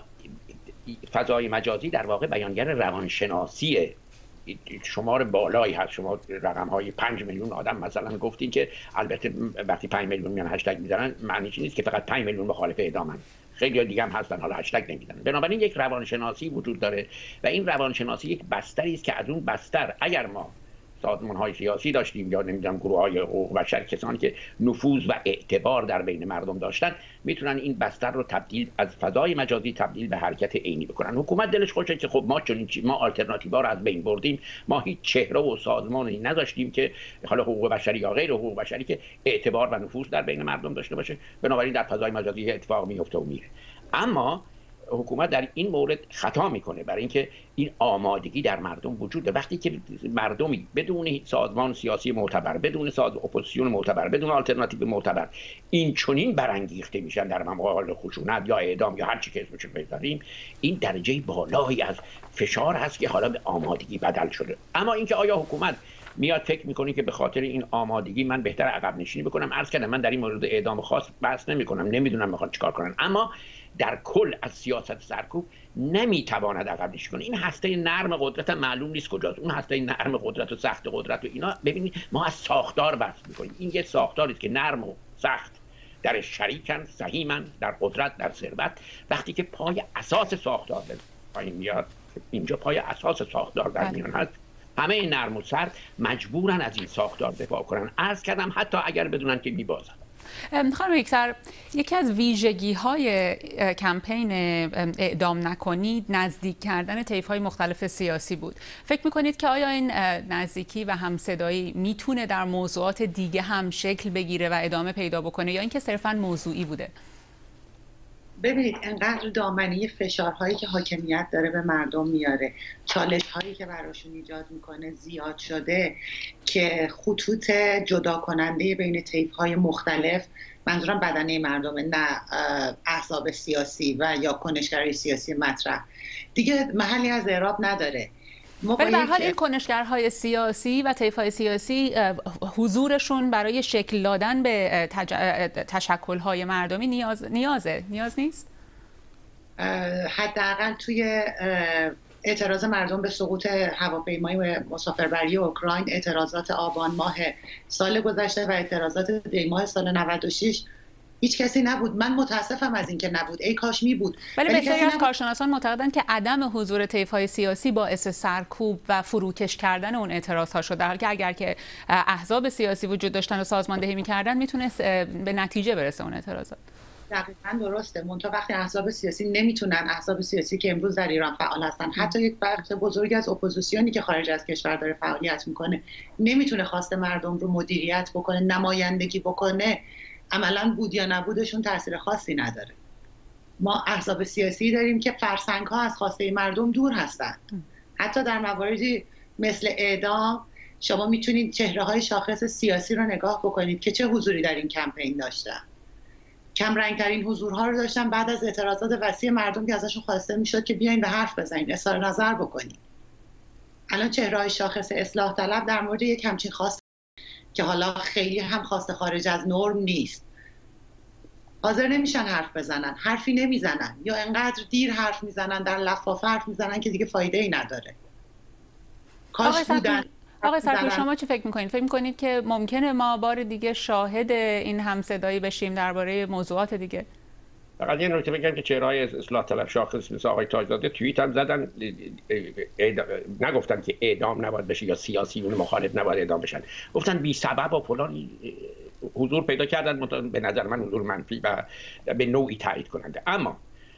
فضای مجازی در واقع بیانگر روانشناسی شمار بالایی هست. شما رقم‌های 5 میلیون آدم مثلا گفتین که البته وقتی 5 میلیون میان هشتگ میزنن معنیش نیست که فقط 5 میلیون مخالف اعدامن، خیلی دیگه هم هستن حالا هشتگ نمیزنن. بنابراین یک روانشناسی وجود داره و این روانشناسی یک بستری است که از اون بستر اگر ما سازمان‌های سیاسی داشتیم یا نمیدونم گروه‌های حقوق بشر، کسانی که نفوذ و اعتبار در بین مردم داشتن، میتونن این بستر رو تبدیل از فضای مجازی تبدیل به حرکت عینی بکنن. حکومت دلش خوشه که خب ما چنین ما آلترناتیوها رو از بین بردیم، ما هیچ چهره و سازمانی نذاشتیم که حالا حقوق بشری یا غیر حقوق بشری که اعتبار و نفوذ در بین مردم داشته باشه، بنابراین در فضای مجازی اتفاق میفته و میره. اما حکومت در این مورد خطا میکنه، برای اینکه این آمادگی در مردم وجوده. وقتی که مردمی بدون سازمان سیاسی معتبر، بدون اپوزیسیون معتبر، بدون آلترناتیو معتبر این چنین برانگیخته میشن در مقابل خشونت یا اعدام یا هر چی که اسمش رو بذاریم، این درجه بالایی از فشار هست که حالا به آمادگی بدل شده. اما اینکه آیا حکومت میاد فکر میکنه که به خاطر این آمادگی من بهتر عقب نشینی بکنم؟ عرض کردم من در این مورد اعدام خاص بحث نمیکنم، نمیدونم میخوان چیکار کنن، اما در کل از سیاست سرکوب نمیتواند عقب نشینی کنه. این هسته نرم قدرت معلوم نیست کجاست، اون هسته نرم قدرت و سخت قدرت و اینا. ببینید ما از ساختار بحث میکنیم، این یه ساختاری است که نرم و سخت در شریکن، سهیمن در قدرت، در ثروت. وقتی که پای اساس ساختار پایین میاد، اینجا پای اساس ساختار در میان هست، همه این نرم و سرد مجبورن از این ساختار دفاع کنن. عرض کردم حتی اگر بدونن که میبازن. خانم یکسر، یکی از ویژگی‌های کمپین اعدام نکنید نزدیک کردن طیف‌های مختلف سیاسی بود. فکر می‌کنید که آیا این نزدیکی و همصدایی میتونه در موضوعات دیگه هم شکل بگیره و ادامه پیدا بکنه یا اینکه صرفاً موضوعی بوده؟ ببینید انقدر دامنه فشارهایی که حاکمیت داره به مردم میاره، چالش‌هایی که براشون ایجاد میکنه زیاد شده که خطوط جدا کننده بین طیف‌های مختلف، منظورم بدنه مردمه نه احزاب سیاسی و یا کنشگرای سیاسی مطرح، دیگه محلی از اعراب نداره. ولی به هر حال این کنشگرهای سیاسی و طیف‌های سیاسی حضورشون برای شکل دادن به تشکل‌های مردمی نیاز نیست؟ حداقل توی اعتراض مردم به سقوط هواپیمای مسافربری اوکراین، اعتراضات آبان ماه سال گذشته و اعتراضات دی ماه سال 96 هیچ کسی نبود. من متاسفم از اینکه نبود، ای کاش می بود. ولی بسیاری از کارشناسان معتقدند که عدم حضور طیف‌های سیاسی باعث سرکوب و فروکش کردن اون اعتراض‌ها شد، در حالی که اگر که احزاب سیاسی وجود داشتن و سازماندهی می‌کردن میتونست به نتیجه برسه اون اعتراضات. دقیقاً درسته. منتها وقتی احزاب سیاسی نمیتونن، احزاب سیاسی که امروز در ایران فعال هستن، حتی یک بخش بزرگی از اپوزیسیونی که خارج از کشور داره فعالیت میکنه، نمیتونه خواست مردم رو مدیریت بکنه، نمایندگی بکنه، عملاً بود یا نبودشون تاثیر خاصی نداره. ما احزاب سیاسی داریم که فرسنگ‌ها از خواسته مردم دور هستن. حتی در مواردی مثل اعدام شما میتونید چهره‌های شاخص سیاسی رو نگاه بکنید که چه حضوری در این کمپین داشتن. کم رنگ‌ترین حضورها رو داشتن بعد از اعتراضات وسیع مردم که ازشون خواسته میشد که بیاین به حرف بزنید، اظهار نظر بکنید. الان چهره‌های شاخص اصلاح طلب در مورد یک همچین خواست که حالا خیلی هم خواست خارج از نرم نیست، حاضر نمیشن حرف بزنن، حرفی نمیزنن یا انقدر دیر حرف میزنن، در لفافه حرف میزنن که دیگه فایده ای نداره. کاش بودن. آقای سرکوبی شما چی فکر میکنید؟ فکر میکنید که ممکنه ما بار دیگه شاهد این همصدایی بشیم درباره موضوعات دیگه؟ فقط یه نکته بگم که چهره‌های اصلاح طلب شاخص مثل آقای تاجزاده توییت هم زدن، نگفتن که اعدام نباید بشه یا سیاسیون مخالف نباید اعدام بشن، گفتن بی سبب و فلان حضور پیدا کردن. به نظر من حضور منفی و به نوعی تایید کننده. اما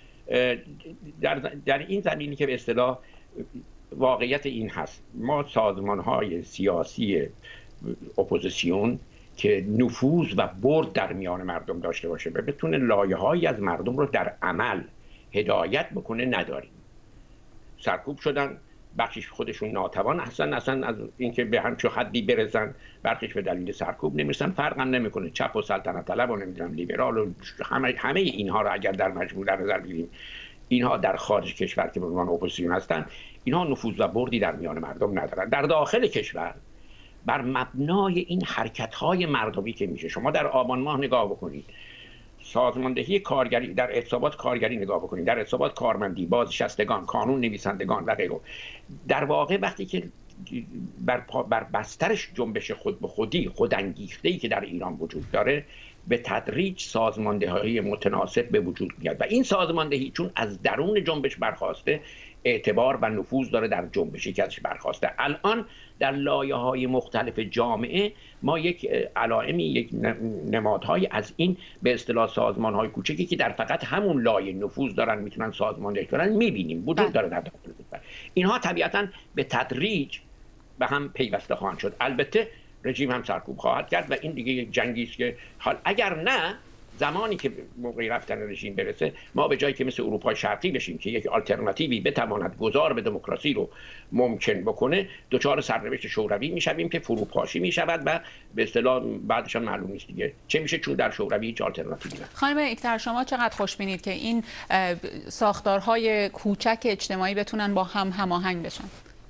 در این زمینی که به اصطلاح واقعیت این هست، ما سازمان‌های سیاسی اپوزیسیون که نفوذ و برد در میان مردم داشته باشه و بتونه لایه‌هایی از مردم رو در عمل هدایت بکنه نداریم. سرکوب شدن، بخشش خودشون ناتوان هستن اصلا از اینکه به همچون حدی برسن، بخشش به دلیل سرکوب نمیرسن. فرق هم نمیکنه چپ و سلطنت طلب و نمیدونم لیبرال و همه اینها رو اگر در مجموع در نظر بگیریم، اینها در خارج کشور که به عنوان اپوزیسیون هستن، اینها نفوذ و بردی در میان مردم ندارن. در داخل کشور بر مبنای این حرکت‌های مردمی که میشه، شما در آبان ماه نگاه بکنید، سازماندهی کارگری، در اعتصابات کارگری نگاه بکنید، در اعتصابات کارمندی، بازنشستگان، قانون نویسندگان و غیره، در واقع وقتی که بر بسترش جنبش خود به خودی، خودانگیخته‌ای که در ایران وجود داره، به تدریج سازماندهی متناسب به وجود میاد و این سازماندهی چون از درون جنبش برخواسته، اعتبار و نفوذ داره در جنبشی که ازش برخواسته. الان در لایه‌های مختلف جامعه ما یک علائمی، یک نمادهای از این به اصطلاح سازمان‌های کوچکی که در فقط همون لایه نفوذ دارن میتونن سازماندهی کنن می‌بینیم وجود داره در داخل کشور. اینها طبیعتاً به تدریج به هم پیوسته خواهند شد. البته رژیم هم سرکوب خواهد کرد و این دیگه یک جنگی است که حال اگر نه، زمانی که موقعی رفتن رژیم برسه، ما به جایی که مثل اروپای شرقی بشیم که یک آلترناتیوی بتواند گذار به دموکراسی رو ممکن بکنه، دچار سرنوشت شوروی میشویم که فروپاشی میشود و به اصطلاح بعدش هم معلوم نیست دیگه چه میشه، چون در شوروی هیچ آلترناتیوی نیست. خانم اکتر، شما چقدر خوشبینید که این ساختارهای کوچک اجتماعی بتونن با هم هماهنگ بشن؟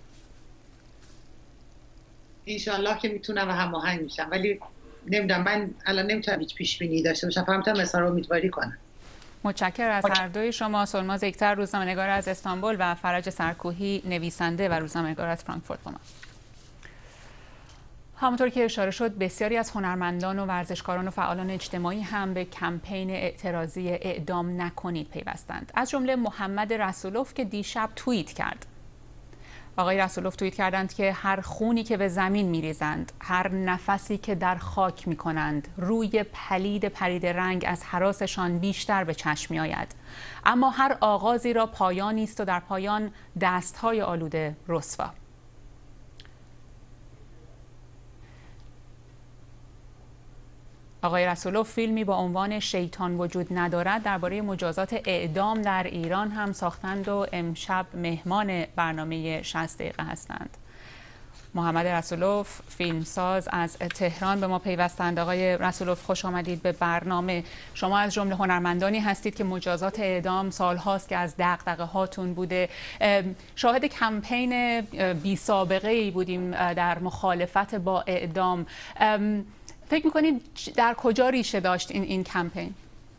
انشالله که میتونم و هماهنگ میشم، ولی نمیدونم، من الان نمیتونم هیچ پیش بینی داشته باشم، فقط میتونم مثلا امیدواری کنم. متشکرم از هر دوی شما. سلماز اکتر، روزنامه‌نگار از استانبول، و فرج سرکوهی، نویسنده و روزنامه‌نگار از فرانکفورت با ما. همونطور که اشاره شد، بسیاری از هنرمندان و ورزشکاران و فعالان اجتماعی هم به کمپین اعتراضی اعدام نکنید پیوستند، از جمله محمد رسولوف که دیشب توییت کرد. آقای رسولوف توییت کردند که هر خونی که به زمین میریزند، هر نفسی که در خاک میکنند، روی پرید رنگ از هراسشان بیشتر به چشم میآید. اما هر آغازی را پایانی است و در پایان دستهای آلوده رسوا. آقای رسولوف فیلمی با عنوان شیطان وجود ندارد درباره مجازات اعدام در ایران هم ساختند و امشب مهمان برنامه 60 دقیقه هستند. محمد رسولوف، فیلمساز از تهران، به ما پیوستند. آقای رسولوف، خوش آمدید به برنامه. شما از جمله هنرمندانی هستید که مجازات اعدام سالهاست که از دغدغه هاتون بوده. شاهد کمپین بی سابقه ای بودیم در مخالفت با اعدام. فکر میکنید در کجا ریشه داشت این کمپین؟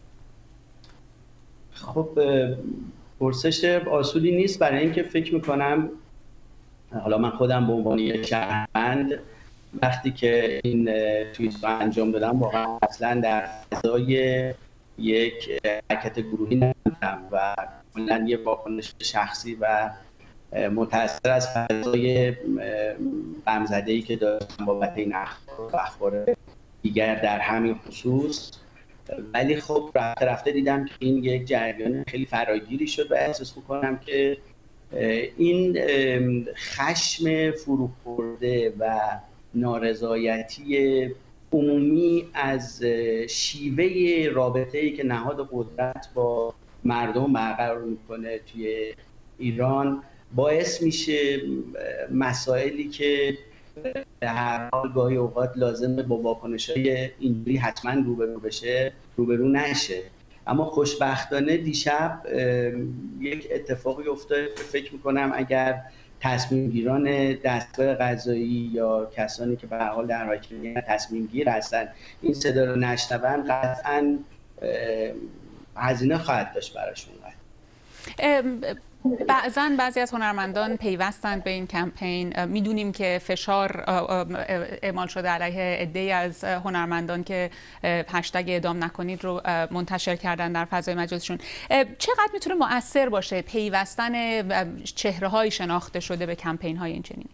خب پرسش آسودی نیست، برای اینکه فکر میکنم، حالا من خودم به عنوان یک شهروند وقتی که این توییت رو انجام دادم، واقعا اصلا در فضای یک حرکت گروهی نبودم و کلاً یه واکنش شخصی و متأثر از فضای غمزده‌ای که داشتم بابت این اخبار دیگر در همین خصوص. ولی خب رفته دیدم که این یک جریان خیلی فراگیری شد و احساس می‌کنم که این خشم فروخورده و نارضایتی عمومی از شیوه رابطه‌ای که نهاد قدرت با مردم برقرار میکنه توی ایران باعث میشه مسائلی که به هر حال گاهی اوقات لازمه با واکنش‌های اینجوری حتما روبرو نشه. اما خوشبختانه دیشب یک اتفاقی افتاد که فکر میکنم اگر تصمیم گیران دستگاه قضایی یا کسانی که به هر حال در حاکمیت تصمیم گیر هستن این صدا رو نشنون، قطعاً هزینه خواهد داشت براشون. بعضی از هنرمندان پیوستند به این کمپین. میدونیم که فشار اعمال شده علیه عده‌ای از هنرمندان که هشتگ اعدام نکنید رو منتشر کردن در فضای مجازیشون. چقدر میتونه مؤثر باشه پیوستن چهره‌های شناخته شده به کمپین‌های این چنینی؟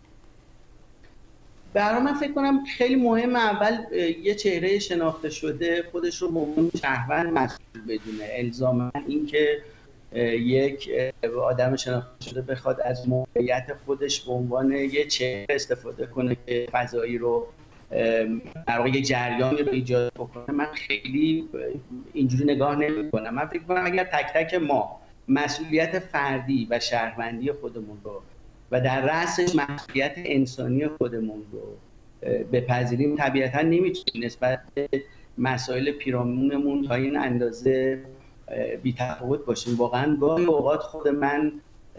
برای من فکر کنم خیلی مهمه اول یه چهره شناخته شده خودش رو به عنوان شهروند مسئول بدونه. الزاما اینکه یک آدم شناخته شده بخواد از موقعیت خودش به عنوان یه چهره استفاده کنه که فضایی رو در واقع یه جریانی رو ایجاد بکنه، من خیلی اینجوری نگاه نمی‌کنم. من فکر کنم اگر تک تک ما مسئولیت فردی و شهروندی خودمون رو و در رأسش مسئولیت انسانی خودمون رو بپذیریم، طبیعتا نمیتونیم نسبت به مسائل پیرامونمون تا این اندازه بی‌تفاوت باشیم. واقعا گاهی اوقات خود من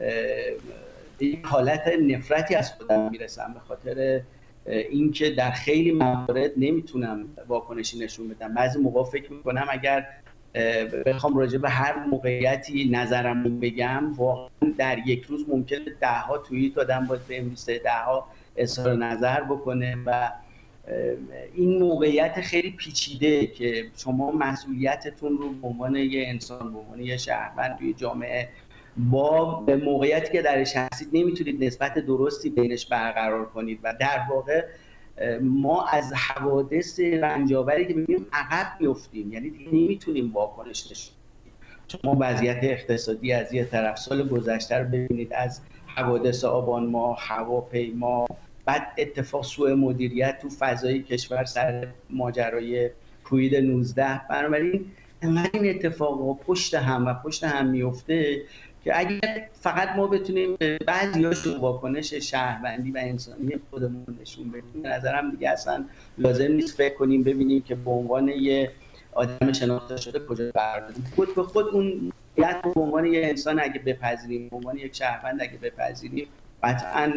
یک حالت نفرتی از خودم میرسم به خاطر اینکه در خیلی موارد نمیتونم واکنشی نشون بدم. بعضی موقع فکر میکنم اگر بخوام راجع به هر موقعیتی نظرم بگم، واقعا در یک روز ممکنه 10 ها توییت آدم باید بنویسه، 10 ها اظهار نظر بکنه و این موقعیت خیلی پیچیده که شما مسئولیتتون رو به عنوان یه انسان، به عنوان یه شهروند توی جامعه با موقعیتی که درش هستید نمیتونید نسبت درستی بینش برقرار کنید و در واقع ما از حوادث رنجاوری که ببینیم عقب میافتیم، یعنی دیگه نمیتونیم واکنش نشون بدیم. شما وضعیت اقتصادی از یه طرف سال گذشته رو ببینید، از حوادث آبان ماه، هواپیما، بعد اتفاق سوء مدیریت تو فضای کشور سر ماجرای کووید 19. بنابراین این اتفاقا پشت هم میفته که اگر فقط ما بتونیم بعضی‌هاش واکنش شهروندی و انسانی خودمون نشون بدیم، به نظرم دیگه اصلا لازم نیست فکر کنیم ببینیم که به عنوان یه آدم شناخته شده کجا قرار داریم. خود به خود اون به عنوان یه انسان اگه بپذیریم، به عنوان یک شهروند اگه بپذیریم، قطعاً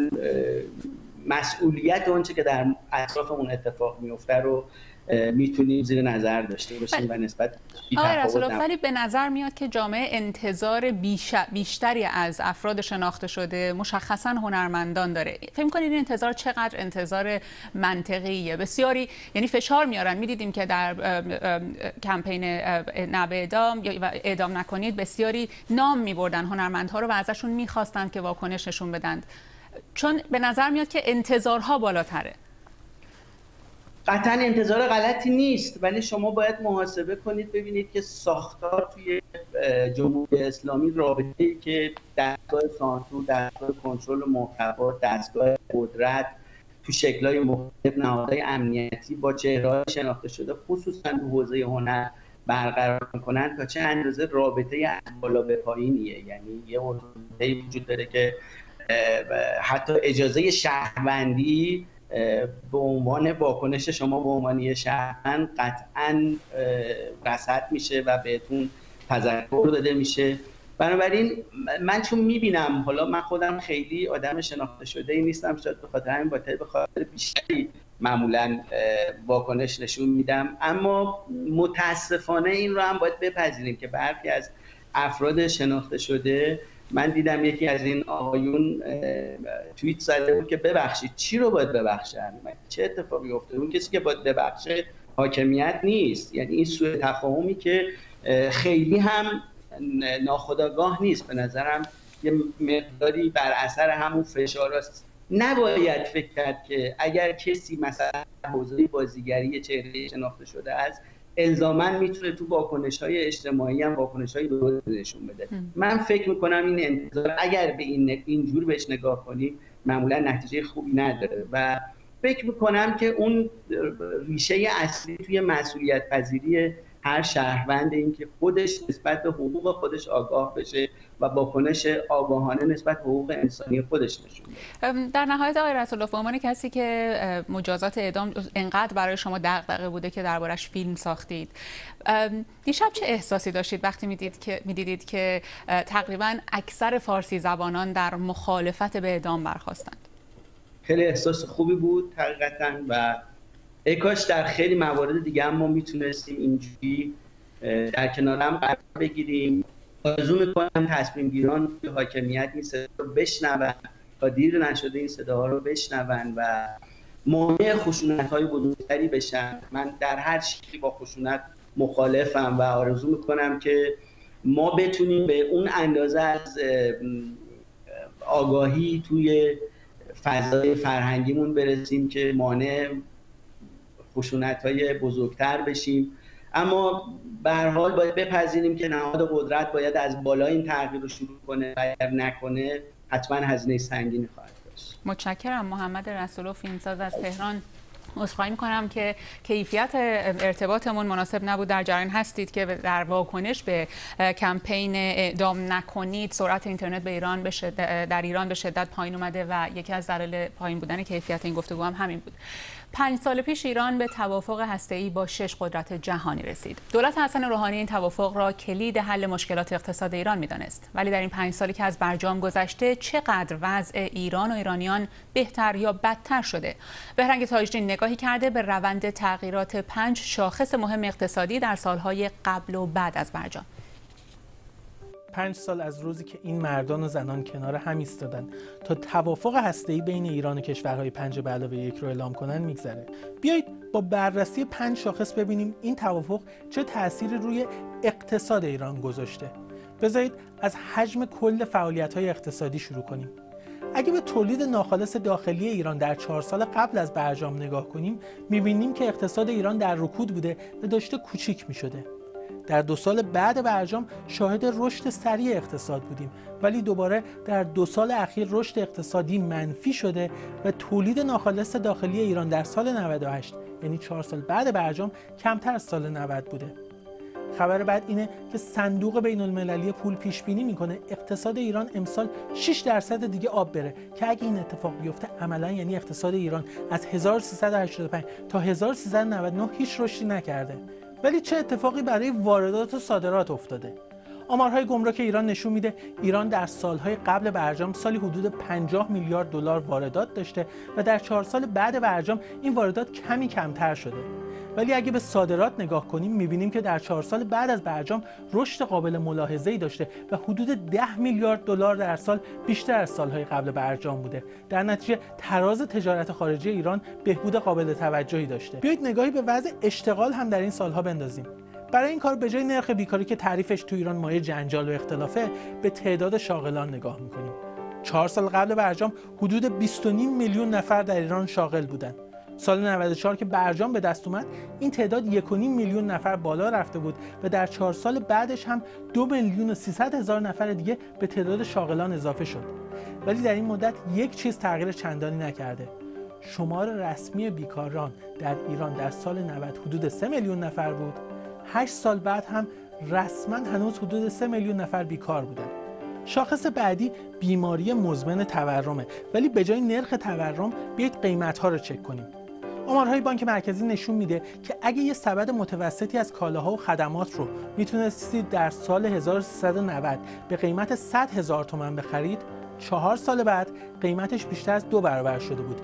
مسئولیت اونچه که در اطرافمون اتفاق میفته رو میتونیم زیر نظر داشته باشیم و نسبت آقای رسول‌الله، ولی به نظر میاد که جامعه انتظار بیشتری از افراد شناخته شده، مشخصا هنرمندان داره. فکر می‌کنید این انتظار چقدر انتظار منطقیه؟ بسیاری یعنی فشار میارن. می‌دیدیم که در کمپین نه به اعدام یا اعدام نکنید بسیاری نام می‌بردن هنرمندها رو و ازشون می‌خواستن که واکنش نشون بدند، چون به نظر میاد که انتظارها بالاتره. قطعا انتظار غلطی نیست، ولی شما باید محاسبه کنید ببینید که ساختار توی جمهوری اسلامی رابطه‌ای که دستگاه سانسور، دستگاه کنترل محتوا، دستگاه قدرت تو شکل‌های مختلف، نهادهای امنیتی با چهره‌های شناخته شده خصوصا تو حوزه هنر برقرار می‌کنن تا چه اندازه رابطه از بالا به پایینیه. یعنی یه اتوریته‌ای وجود داره که حتی اجازه شهروندی به عنوان واکنش شما به عنوان یه شهروند قطعاً رصد میشه و بهتون تذکر داده میشه. بنابراین من چون میبینم، حالا من خودم خیلی آدم شناخته شده ای نیستم، شاید به خاطر همین به خاطر بیشتری معمولاً واکنش نشون میدم، اما متاسفانه این رو هم باید بپذیریم که برخی از افراد شناخته شده، من دیدم یکی از این آقایون توییت زده بود که ببخشید چی رو باید ببخشن؟ چه اتفاقی افتاده؟ اون کسی که باید ببخشه حاکمیت نیست. یعنی این سوء تفاهمی که خیلی هم ناخودآگاه نیست، به نظرم یه مقداری بر اثر همون فشار است. نباید فکر کرد که اگر کسی مثلا حوزه بازیگری چهره شناخته شده است الزاماً میتونه تو واکنش‌های اجتماعی هم واکنش‌های درست نشون بده. من فکر میکنم این انتظار اگر به اینجور بهش نگاه کنیم معمولاً نتیجه خوبی نداره و فکر میکنم که اون ریشه اصلی توی مسئولیت پذیری هر شهروند این که خودش نسبت به حقوق خودش آگاه بشه و واکنش آگاهانه نسبت به حقوق انسانی خودش نشون بده. در نهایت آقای رسول‌الله، به عنوان کسی که مجازات اعدام انقدر برای شما دغدغه بوده که دربارش فیلم ساختید، دیشب چه احساسی داشتید وقتی میدیدید که تقریبا اکثر فارسی زبانان در مخالفت به اعدام برخاستند؟ خیلی احساس خوبی بود حقیقتاً و ای کاش در خیلی موارد دیگه هم ما میتونستیم اینجوری در کنار هم قرار بگیریم آرزو میکنم تصمیم گیران توی حاکمیت این صدا رو بشنون، تا دیر نشده این صداها رو بشنون و مانع خشونت‌های بزرگتری بشن. من در هر شکلی با خشونت مخالفم و آرزو میکنم که ما بتونیم به اون اندازه از آگاهی توی فضای فرهنگیمون برسیم که مانع خشونت‌های بزرگتر بشیم. اما به هر حال باید بپذیریم که نهاد قدرت باید از بالا این تغییر رو شروع کنه و اگر نکنه حتما هزینه سنگینی خواهد داشت. متشکرم. محمد رسولو، فیلمساز از تهران. عذرخواهی می‌کنم که کیفیت ارتباطمون مناسب نبود. در جریان هستید که در واکنش به کمپین اعدام نکنید سرعت اینترنت در ایران به شدت پایین اومده و یکی از دلایل پایین بودن کیفیت این گفتگو هم همین بود. 5 سال پیش ایران به توافق هسته‌ای با 6 قدرت جهانی رسید. دولت حسن روحانی این توافق را کلید حل مشکلات اقتصاد ایران می‌دانست. ولی در این 5 سالی که از برجام گذشته چقدر وضع ایران و ایرانیان بهتر یا بدتر شده؟ بهرنگ تاج‌دین نگاهی کرده به روند تغییرات 5 شاخص مهم اقتصادی در سالهای قبل و بعد از برجام. 5 سال از روزی که این مردان و زنان کنار هم ایستادن تا توافق هسته‌ای بین ایران و کشورهای 5+1 رو اعلام کنن میگذره. بیایید با بررسی 5 شاخص ببینیم این توافق چه تأثیری روی اقتصاد ایران گذاشته. بذارید از حجم کل فعالیت‌های اقتصادی شروع کنیم. اگه به تولید ناخالص داخلی ایران در 4 سال قبل از برجام نگاه کنیم، می‌بینیم که اقتصاد ایران در رکود بوده و داشته کوچیک می‌شده. در 2 سال بعد برجام شاهد رشد سریع اقتصاد بودیم، ولی دوباره در 2 سال اخیر رشد اقتصادی منفی شده و تولید ناخالص داخلی ایران در سال 98 یعنی 4 سال بعد برجام کمتر از سال 90 بوده. خبر بعد اینه که صندوق بین المللی پول پیش بینی میکنه اقتصاد ایران امسال 6% دیگه آب بره که اگه این اتفاق بیفته عملا یعنی اقتصاد ایران از 1385 تا 1399 هیچ رشدی نکرده. ولی چه اتفاقی برای واردات و صادرات افتاده؟ آمارهای گمرک ایران نشون میده ایران در سالهای قبل برجام سالی حدود 50 میلیارد دلار واردات داشته و در 4 سال بعد برجام این واردات کمی کمتر شده. ولی اگه به صادرات نگاه کنیم میبینیم که در 4 سال بعد از برجام رشد قابل ملاحظه‌ای داشته و حدود 10 میلیارد دلار در سال بیشتر از سالهای قبل برجام بوده. در نتیجه تراز تجارت خارجی ایران بهبود قابل توجهی داشته. بیایید نگاهی به وضع اشتغال هم در این سالها بندازیم. برای این کار به جای نرخ بیکاری که تعریفش تو ایران مایه جنجال و اختلافه، به تعداد شاغلان نگاه میکنیم. 4 سال قبل برجام حدود 20.5 میلیون نفر در ایران شاغل بودند. سال 94 که برجام به دست اومد این تعداد 1.5 میلیون نفر بالا رفته بود و در 4 سال بعدش هم 2.3 میلیون نفر دیگه به تعداد شاغلان اضافه شد. ولی در این مدت یک چیز تغییر چندانی نکرده. شمار رسمی بیکاران در ایران در سال 90 حدود 3 میلیون نفر بود. 8 سال بعد هم رسما هنوز حدود 3 میلیون نفر بیکار بودند. شاخص بعدی بیماری مزمن تورمه، ولی به جای نرخ تورم بیایید قیمت‌ها رو چک کنیم. آمارهای بانک مرکزی نشون میده که اگه یه سبد متوسطی از کالاها و خدمات رو میتونستید در سال 1390 به قیمت 100,000 تومان بخرید، 4 سال بعد قیمتش بیشتر از 2 برابر شده بود،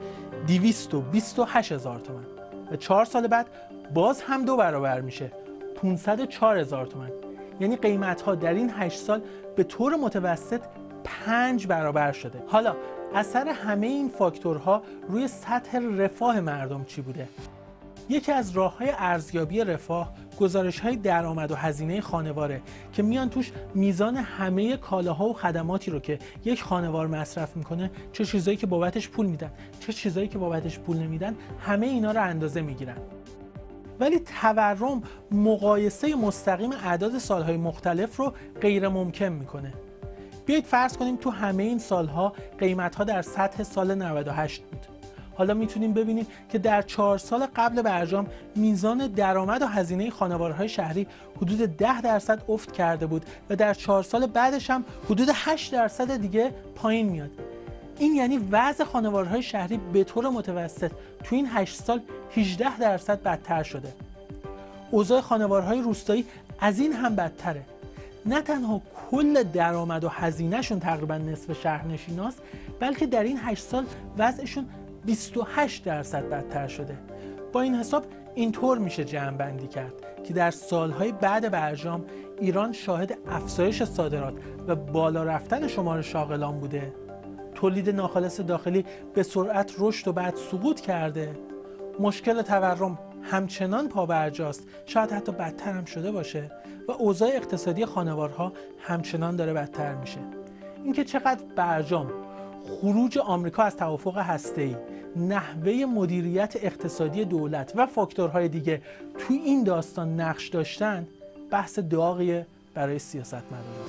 228,000 تومان. و 4 سال بعد باز هم 2 برابر میشه، 504,000 تومان. یعنی قیمت‌ها در این 8 سال به طور متوسط 5 برابر شده. حالا اثر همه این فاکتورها روی سطح رفاه مردم چی بوده؟ یکی از راه‌های ارزیابی رفاه گزارش‌های درآمد و هزینه خانواره که میان توش میزان همه کالاها و خدماتی رو که یک خانوار مصرف میکنه، چه چیزایی که بابتش پول میدن، چه چیزایی که بابتش پول نمیدن، همه اینا رو اندازه میگیرن. ولی تورم مقایسه مستقیم اعداد سالهای مختلف رو غیر ممکن میکنه. بیایید فرض کنیم تو همه این سالها قیمت‌ها در سطح سال 98 بود. حالا میتونیم ببینیم که در 4 سال قبل برجام میزان درآمد و هزینه خانوارهای شهری حدود 10% افت کرده بود و در 4 سال بعدش هم حدود 8% دیگه پایین میاد. این یعنی وضع خانوارهای شهری به طور متوسط تو این 8 سال 18% بدتر شده. اوضاع خانوارهای روستایی از این هم بدتره. نه تنها کل درآمد و هزینه‌شون تقریبا نصف شهرنشیناست، بلکه در این 8 سال وضعشون 28% بدتر شده. با این حساب اینطور میشه جمع‌بندی کرد که در سالهای بعد برجام ایران شاهد افزایش صادرات و بالا رفتن شمار شاغلان بوده. تولید ناخالص داخلی به سرعت رشد و بعد سقوط کرده. مشکل تورم همچنان پابرجاست، شاید حتی بدتر هم شده باشه و اوضاع اقتصادی خانوارها همچنان داره بدتر میشه. اینکه چقدر برجام، خروج آمریکا از توافق هسته‌ای، نحوه مدیریت اقتصادی دولت و فاکتورهای دیگه توی این داستان نقش داشتن بحث داغیه برای سیاستمداران.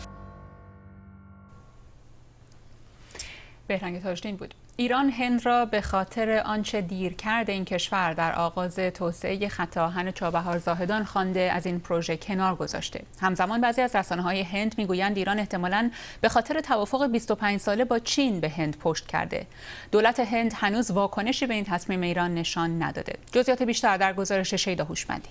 بهرنگ تاجدین بود. ایران هند را به خاطر آنچه دیر کرده این کشور در آغاز توسعه خط آهن چابهار زاهدان خوانده از این پروژه کنار گذاشته. همزمان بعضی از رسانه‌های هند میگویند ایران احتمالاً به خاطر توافق 25 ساله با چین به هند پشت کرده. دولت هند هنوز واکنشی به این تصمیم ایران نشان نداده. جزئیات بیشتر در گزارش شیدا هوشمندی.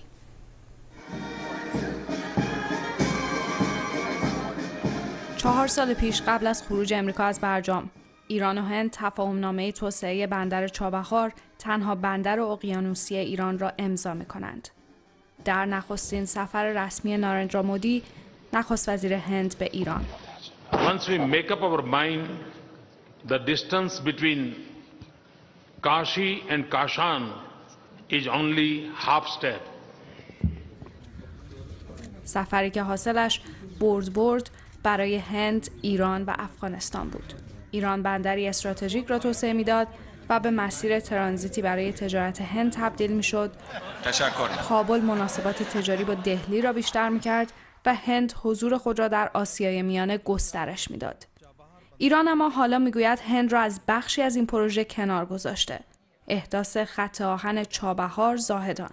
4 سال پیش قبل از خروج امریکا از برجام، ایران و هند تفاهم‌نامه توسعه بندر چابهار، تنها بندر اقیانوسی ایران را امضا می‌کنند. در نخستین سفر رسمی نارندرا مودی، نخست وزیر هند به ایران. Once we make up our mind, the distance between Kashi and Kashan is only half step. سفری که حاصلش برد برای هند، ایران و افغانستان بود. ایران بندری استراتژیک را توسعه میداد و به مسیر ترانزیتی برای تجارت هند تبدیل میشد. کابل مناسبات تجاری با دهلی را بیشتر میکرد و هند حضور خود را در آسیای میانه گسترش میداد. ایران اما حالا میگوید هند را از بخشی از این پروژه کنار گذاشته. احداث خط آهن چابهار زاهدان.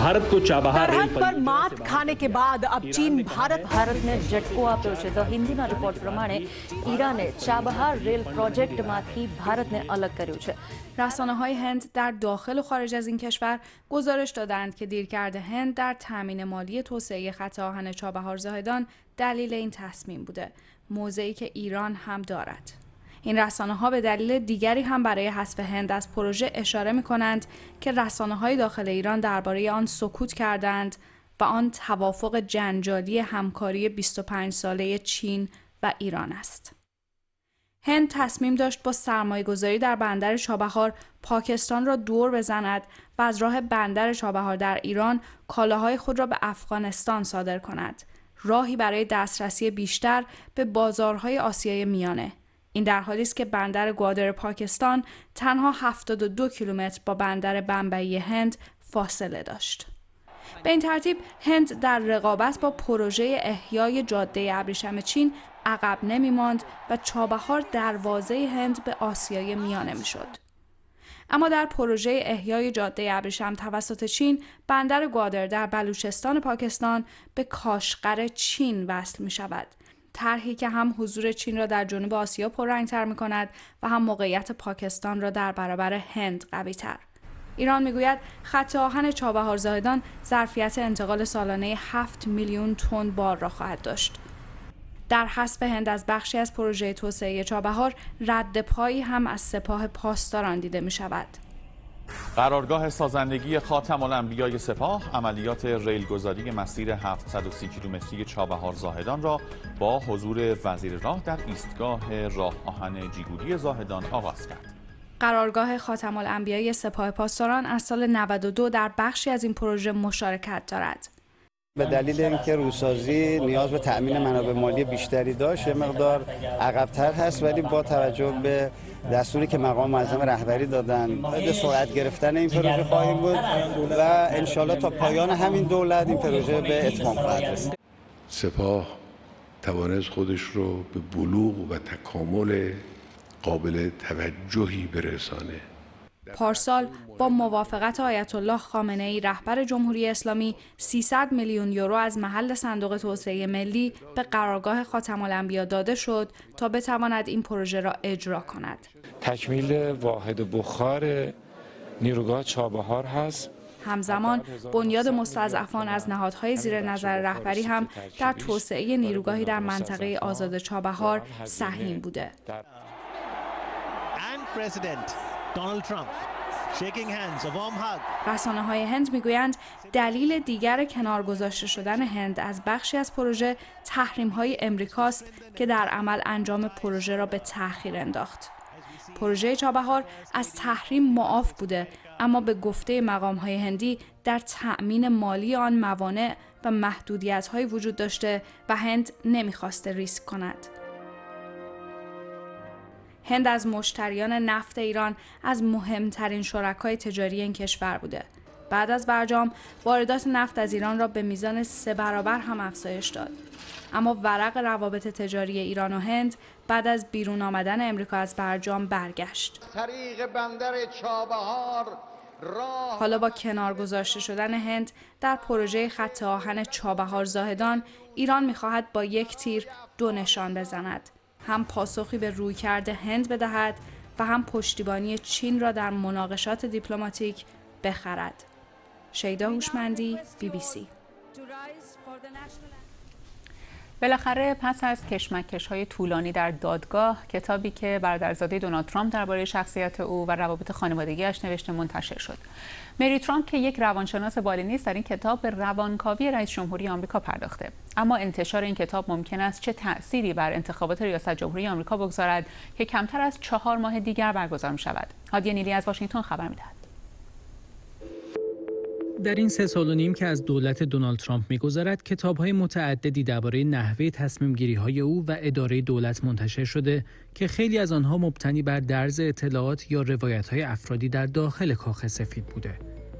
सरहद पर मात खाने के बाद अब चीन भारतને झटको આપ્યો છે. ધ હિન્દીના રિપોર્ટ પ્રમાણે ઈરાને ચાબહાર રેલ પ્રોજેક્ટમાંથી ભારતને અલગ કર્યું છે. رسانه‌های هند در داخل و خارج از این کشور گزارش دادند که دیرکرد هند در تامین مالی توسعه خط آهن چابهار زاهدان دلیل این تصمیم بوده، موضعی که ایران هم دارد. این رسانه‌ها به دلیل دیگری هم برای حذف هند از پروژه اشاره می‌کنند که رسانه‌های داخل ایران درباره آن سکوت کردند و آن توافق جنجالی همکاری 25 ساله چین و ایران است. هند تصمیم داشت با سرمایه‌گذاری در بندر چابهار پاکستان را دور بزند و از راه بندر چابهار در ایران کالاهای خود را به افغانستان صادر کند، راهی برای دسترسی بیشتر به بازارهای آسیای میانه. این در حالی است که بندر گوادر پاکستان تنها 72 کیلومتر با بندر بمبئی هند فاصله داشت. به این ترتیب هند در رقابت با پروژه احیای جاده ابریشم چین عقب نمی ماند و چابهار دروازه هند به آسیای میانه می شد. اما در پروژه احیای جاده ابریشم توسط چین، بندر گوادر در بلوچستان پاکستان به کاشغر چین وصل می شود. طرحی که هم حضور چین را در جنوب آسیا پررنگ‌تر می‌کند و هم موقعیت پاکستان را در برابر هند قوی‌تر. ایران می‌گوید خط آهن چابهار زاهدان ظرفیت انتقال سالانه 7 میلیون تن بار را خواهد داشت. در حذف هند از بخشی از پروژه توسعه چابهار، رد پایی هم از سپاه پاسداران دیده می‌شود. قرارگاه سازندگی خاتم الانبیای سپاه عملیات ریلگذاری مسیر 730 کیلومتری چابهار زاهدان را با حضور وزیر راه در ایستگاه راه آهن جیگوری زاهدان آغاز کرد. قرارگاه خاتم الانبیای سپاه پاسداران از سال 92 در بخشی از این پروژه مشارکت دارد. به دلیل اینکه روسازی نیاز به تأمین منابع مالی بیشتری داشت، مقدار عقب‌تر هست، ولی با توجه به دستوری که مقام معظم رهبری دادن به سرعت گرفتن این پروژه خواهیم بود و انشالله تا پایان همین دولت این پروژه به اتمام خواهد رسید. سپاه توانست خودش رو به بلوغ و تکامل قابل توجهی برسانه. پارسال با موافقت آیت الله خامنه‌ای رهبر جمهوری اسلامی 300 میلیون یورو از محل صندوق توسعه ملی به قرارگاه خاتم الانبیا داده شد تا بتواند این پروژه را اجرا کند. تکمیل واحد بخار نیروگاه چابهار هست. همزمان بنیاد مستضعفان از نهادهای زیر نظر رهبری هم در توسعه نیروگاهی در منطقه آزاد چابهار سهیم بوده. President Donald Trump رسانه‌های هند میگویند دلیل دیگر کنار گذاشته شدن هند از بخشی از پروژه تحریم‌های امریکاست که در عمل انجام پروژه را به تأخیر انداخت. پروژه چابهار از تحریم معاف بوده، اما به گفته مقام‌های هندی در تأمین مالی آن موانع و محدودیت‌هایی وجود داشته و هند نمی‌خواسته ریسک کند. هند از مشتریان نفت ایران از مهمترین شرکای تجاری این کشور بوده. بعد از برجام واردات نفت از ایران را به میزان 3 برابر هم افزایش داد. اما ورق روابط تجاری ایران و هند بعد از بیرون آمدن امریکا از برجام برگشت. طریق بندر چابهار حالا با کنار گذاشته شدن هند در پروژه خط آهن چابهار زاهدان، ایران می‌خواهد با یک تیر 2 نشان بزند. هم پاسخی به رویکرد هند بدهد و هم پشتیبانی چین را در مناقشات دیپلماتیک بخرد. شیدا هوشمندی، BBC. بالاخره پس از کشمکش‌های طولانی در دادگاه، کتابی که برادرزاده دونالد ترامپ درباره شخصیت او و روابط خانوادگی‌اش نوشته منتشر شد. مری ترامپ که یک روانشناس بالینی است، در این کتاب به روانکاوی رئیس جمهوری آمریکا پرداخته. اما انتشار این کتاب ممکن است چه تأثیری بر انتخابات ریاست جمهوری آمریکا بگذارد که کمتر از 4 ماه دیگر برگزار می‌شود. هادیه نیلی از واشنگتن خبر می‌دهد. در این 3 سال و نیم که از دولت دونالد ترامپ می‌گذرد، کتاب‌های متعددی درباره نحوه تصمیم‌گیری‌های او و اداره دولت منتشر شده که خیلی از آنها مبتنی بر درز اطلاعات یا روایت‌های افرادی در داخل کاخ سفید بوده.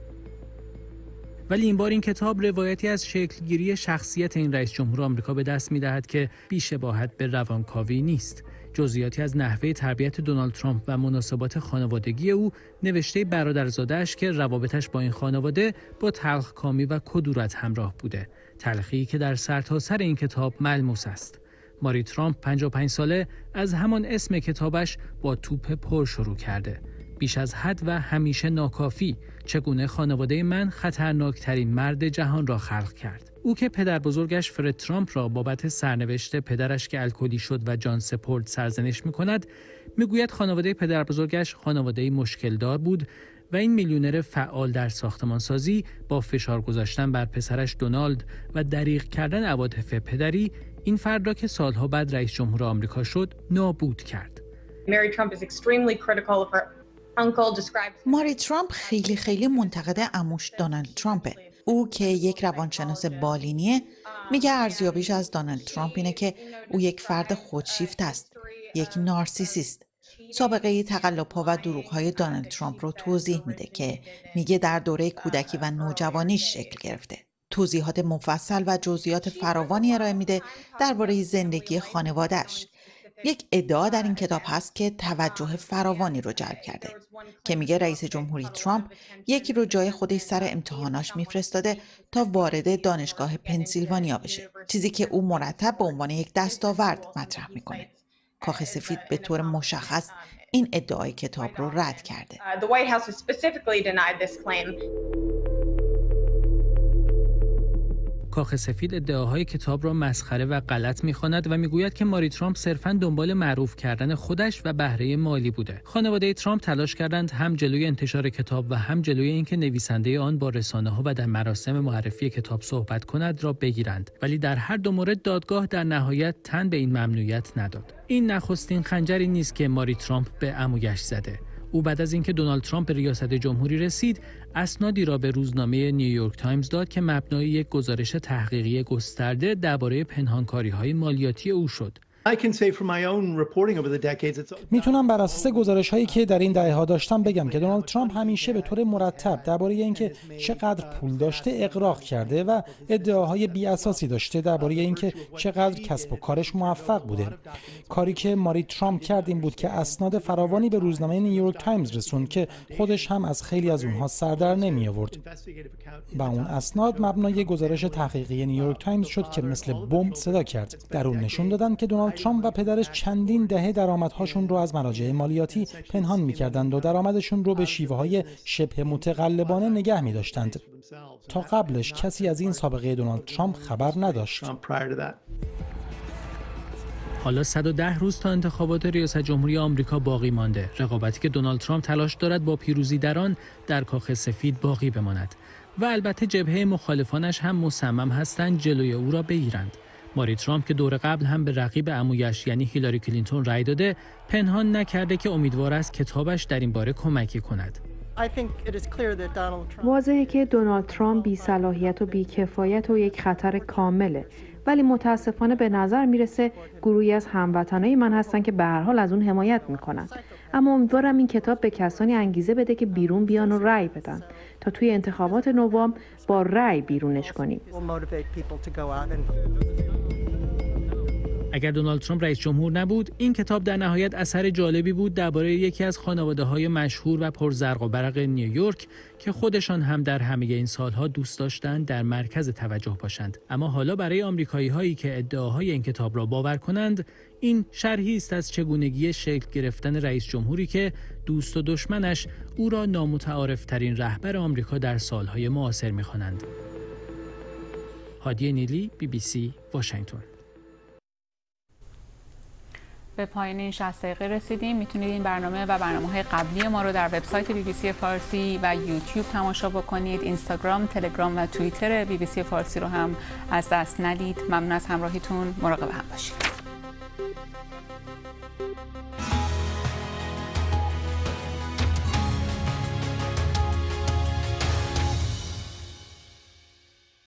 ولی این بار این کتاب روایتی از شکلگیری شخصیت این رئیس جمهور آمریکا به دست می‌دهد که بی‌شباهت به روانکاوی نیست. جزئیاتی از نحوه تربیت دونالد ترامپ و مناسبات خانوادگی او، نوشته برادرزاده‌اش که روابطش با این خانواده با تلخکامی و کدورت همراه بوده، تلخی که در سرتاسر این کتاب ملموس است. ماری ترامپ 55 ساله از همان اسم کتابش با توپ پر شروع کرده. بیش از حد و همیشه ناکافی، چگونه خانواده من خطرناکترین مرد جهان را خلق کرد. او که پدر بزرگش فرد ترامپ را بابت سرنوشت پدرش که الکلی شد و جان سپرد سرزنش می‌کند، میگوید خانواده پدر بزرگش خانواده مشکلدار بود و این میلیونر فعال در ساختمانسازی با فشار گذاشتن بر پسرش دونالد و دریغ کردن عواطف پدری، این فرد را که سالها بعد رئیس جمهور آمریکا شد نابود کرد. ماری ترامپ خیلی منتقد عموش دونالد ترامپه. او که یک روانشناس بالینیه میگه ارزیابیش از دونالد ترامپ اینه که او یک فرد خودشیفته است، یک نارسیسیست. سابقه تقلب‌ها و دروغ‌های دونالد ترامپ رو توضیح میده که میگه در دوره کودکی و نوجوانیش شکل گرفته. توضیحات مفصل و جزئیات فراوانی ارائه میده درباره زندگی خانواده‌اش. یک ادعا در این کتاب هست که توجه فراوانی رو جلب کرده که میگه رئیس جمهوری ترامپ یکی رو جای خودش سر امتحاناش میفرستاده تا وارد دانشگاه پنسیلوانیا بشه، چیزی که او مرتب به عنوان یک دستاورد مطرح میکنه. کاخ سفید به طور مشخص این ادعای کتاب رو رد کرده. کاخ سفید ادعاهای کتاب را مسخره و غلط می‌خواند و میگوید که ماری ترامپ صرفاً دنبال معروف کردن خودش و بهره مالی بوده. خانواده ترامپ تلاش کردند هم جلوی انتشار کتاب و هم جلوی اینکه نویسنده آن با رسانه‌ها و در مراسم معرفی کتاب صحبت کند را بگیرند، ولی در هر دو مورد دادگاه در نهایت تن به این ممنوعیت نداد. این نخستین خنجری نیست که ماری ترامپ به عمویش زده. او بعد از اینکه دونالد ترامپ به ریاست جمهوری رسید، اسنادی را به روزنامه نیویورک تایمز داد که مبنای یک گزارش تحقیقی گسترده درباره پنهانکاری‌های مالیاتی او شد. میتونم بر اساس گزارش‌هایی که در این دهه‌ها داشتم بگم که دونالد ترامپ همیشه به طور مرتب درباره اینکه چقدر پول داشته اغراق کرده و ادعاهای بی‌اساسی داشته درباره اینکه چقدر کسب و کارش موفق بوده. کاری که ماری ترامپ کرد این بود که اسناد فراوانی به روزنامه نیویورک تایمز رسوند که خودش هم از خیلی از اونها سر در نمی آورد. و اون اسناد مبنای گزارش تحقیقی نیویورک تایمز شد که مثل بمب صدا کرد. در اون نشون دادن که دونالد ترامپ و پدرش چندین دهه درآمدهاشون رو از مراجع مالیاتی پنهان می‌کردند و درآمدشون رو به شیوه‌های شبه متقلبانه نگه می‌داشتند. تا قبلش کسی از این سابقه دونالد ترامپ خبر نداشت. حالا 110 روز تا انتخابات ریاست جمهوری آمریکا باقی مانده. رقابتی که دونالد ترامپ تلاش دارد با پیروزی در آن در کاخ سفید باقی بماند. و البته جبهه مخالفانش هم مصمم هستند جلوی او را بگیرند. ماری ترامپ که دور قبل هم به رقیب عمویش یعنی هیلاری کلینتون رأی داده، پنهان نکرده که امیدوار است کتابش در این باره کمکی کند. واضحه که دونالد ترامپ بی‌صلاحیت و بی‌کفایت و یک خطر کامله، ولی متاسفانه به نظر میرسه گروهی از هموطنای من هستن که به هر حال از اون حمایت میکنن. اما امیدوارم این کتاب به کسانی انگیزه بده که بیرون بیان و رأی بدن تا توی انتخابات نوامبر با رأی بیرونش کنیم. اگر دونالد ترامپ رئیس جمهور نبود، این کتاب در نهایت اثر جالبی بود درباره یکی از خانواده‌های مشهور و پرزرق و برق نیویورک که خودشان هم در همه این سالها دوست داشتند در مرکز توجه باشند. اما حالا برای آمریکایی‌هایی که ادعاهای این کتاب را باور کنند، این شرحی است از چگونگی شکل گرفتن رئیس جمهوری که دوست و دشمنش او را نامتعارف‌ترین رهبر آمریکا در سالهای معاصر می‌خوانند. هادی نیلی، BBC، واشنگتن. به پایان این 60 دقیقه رسیدیم. میتونید این برنامه و برنامه‌های قبلی ما رو در وبسایت BBC فارسی و یوتیوب تماشا بکنید. اینستاگرام، تلگرام و توییتر BBC فارسی رو هم از دست ندید. ممنون از همراهیتون. مراقب هم باشید.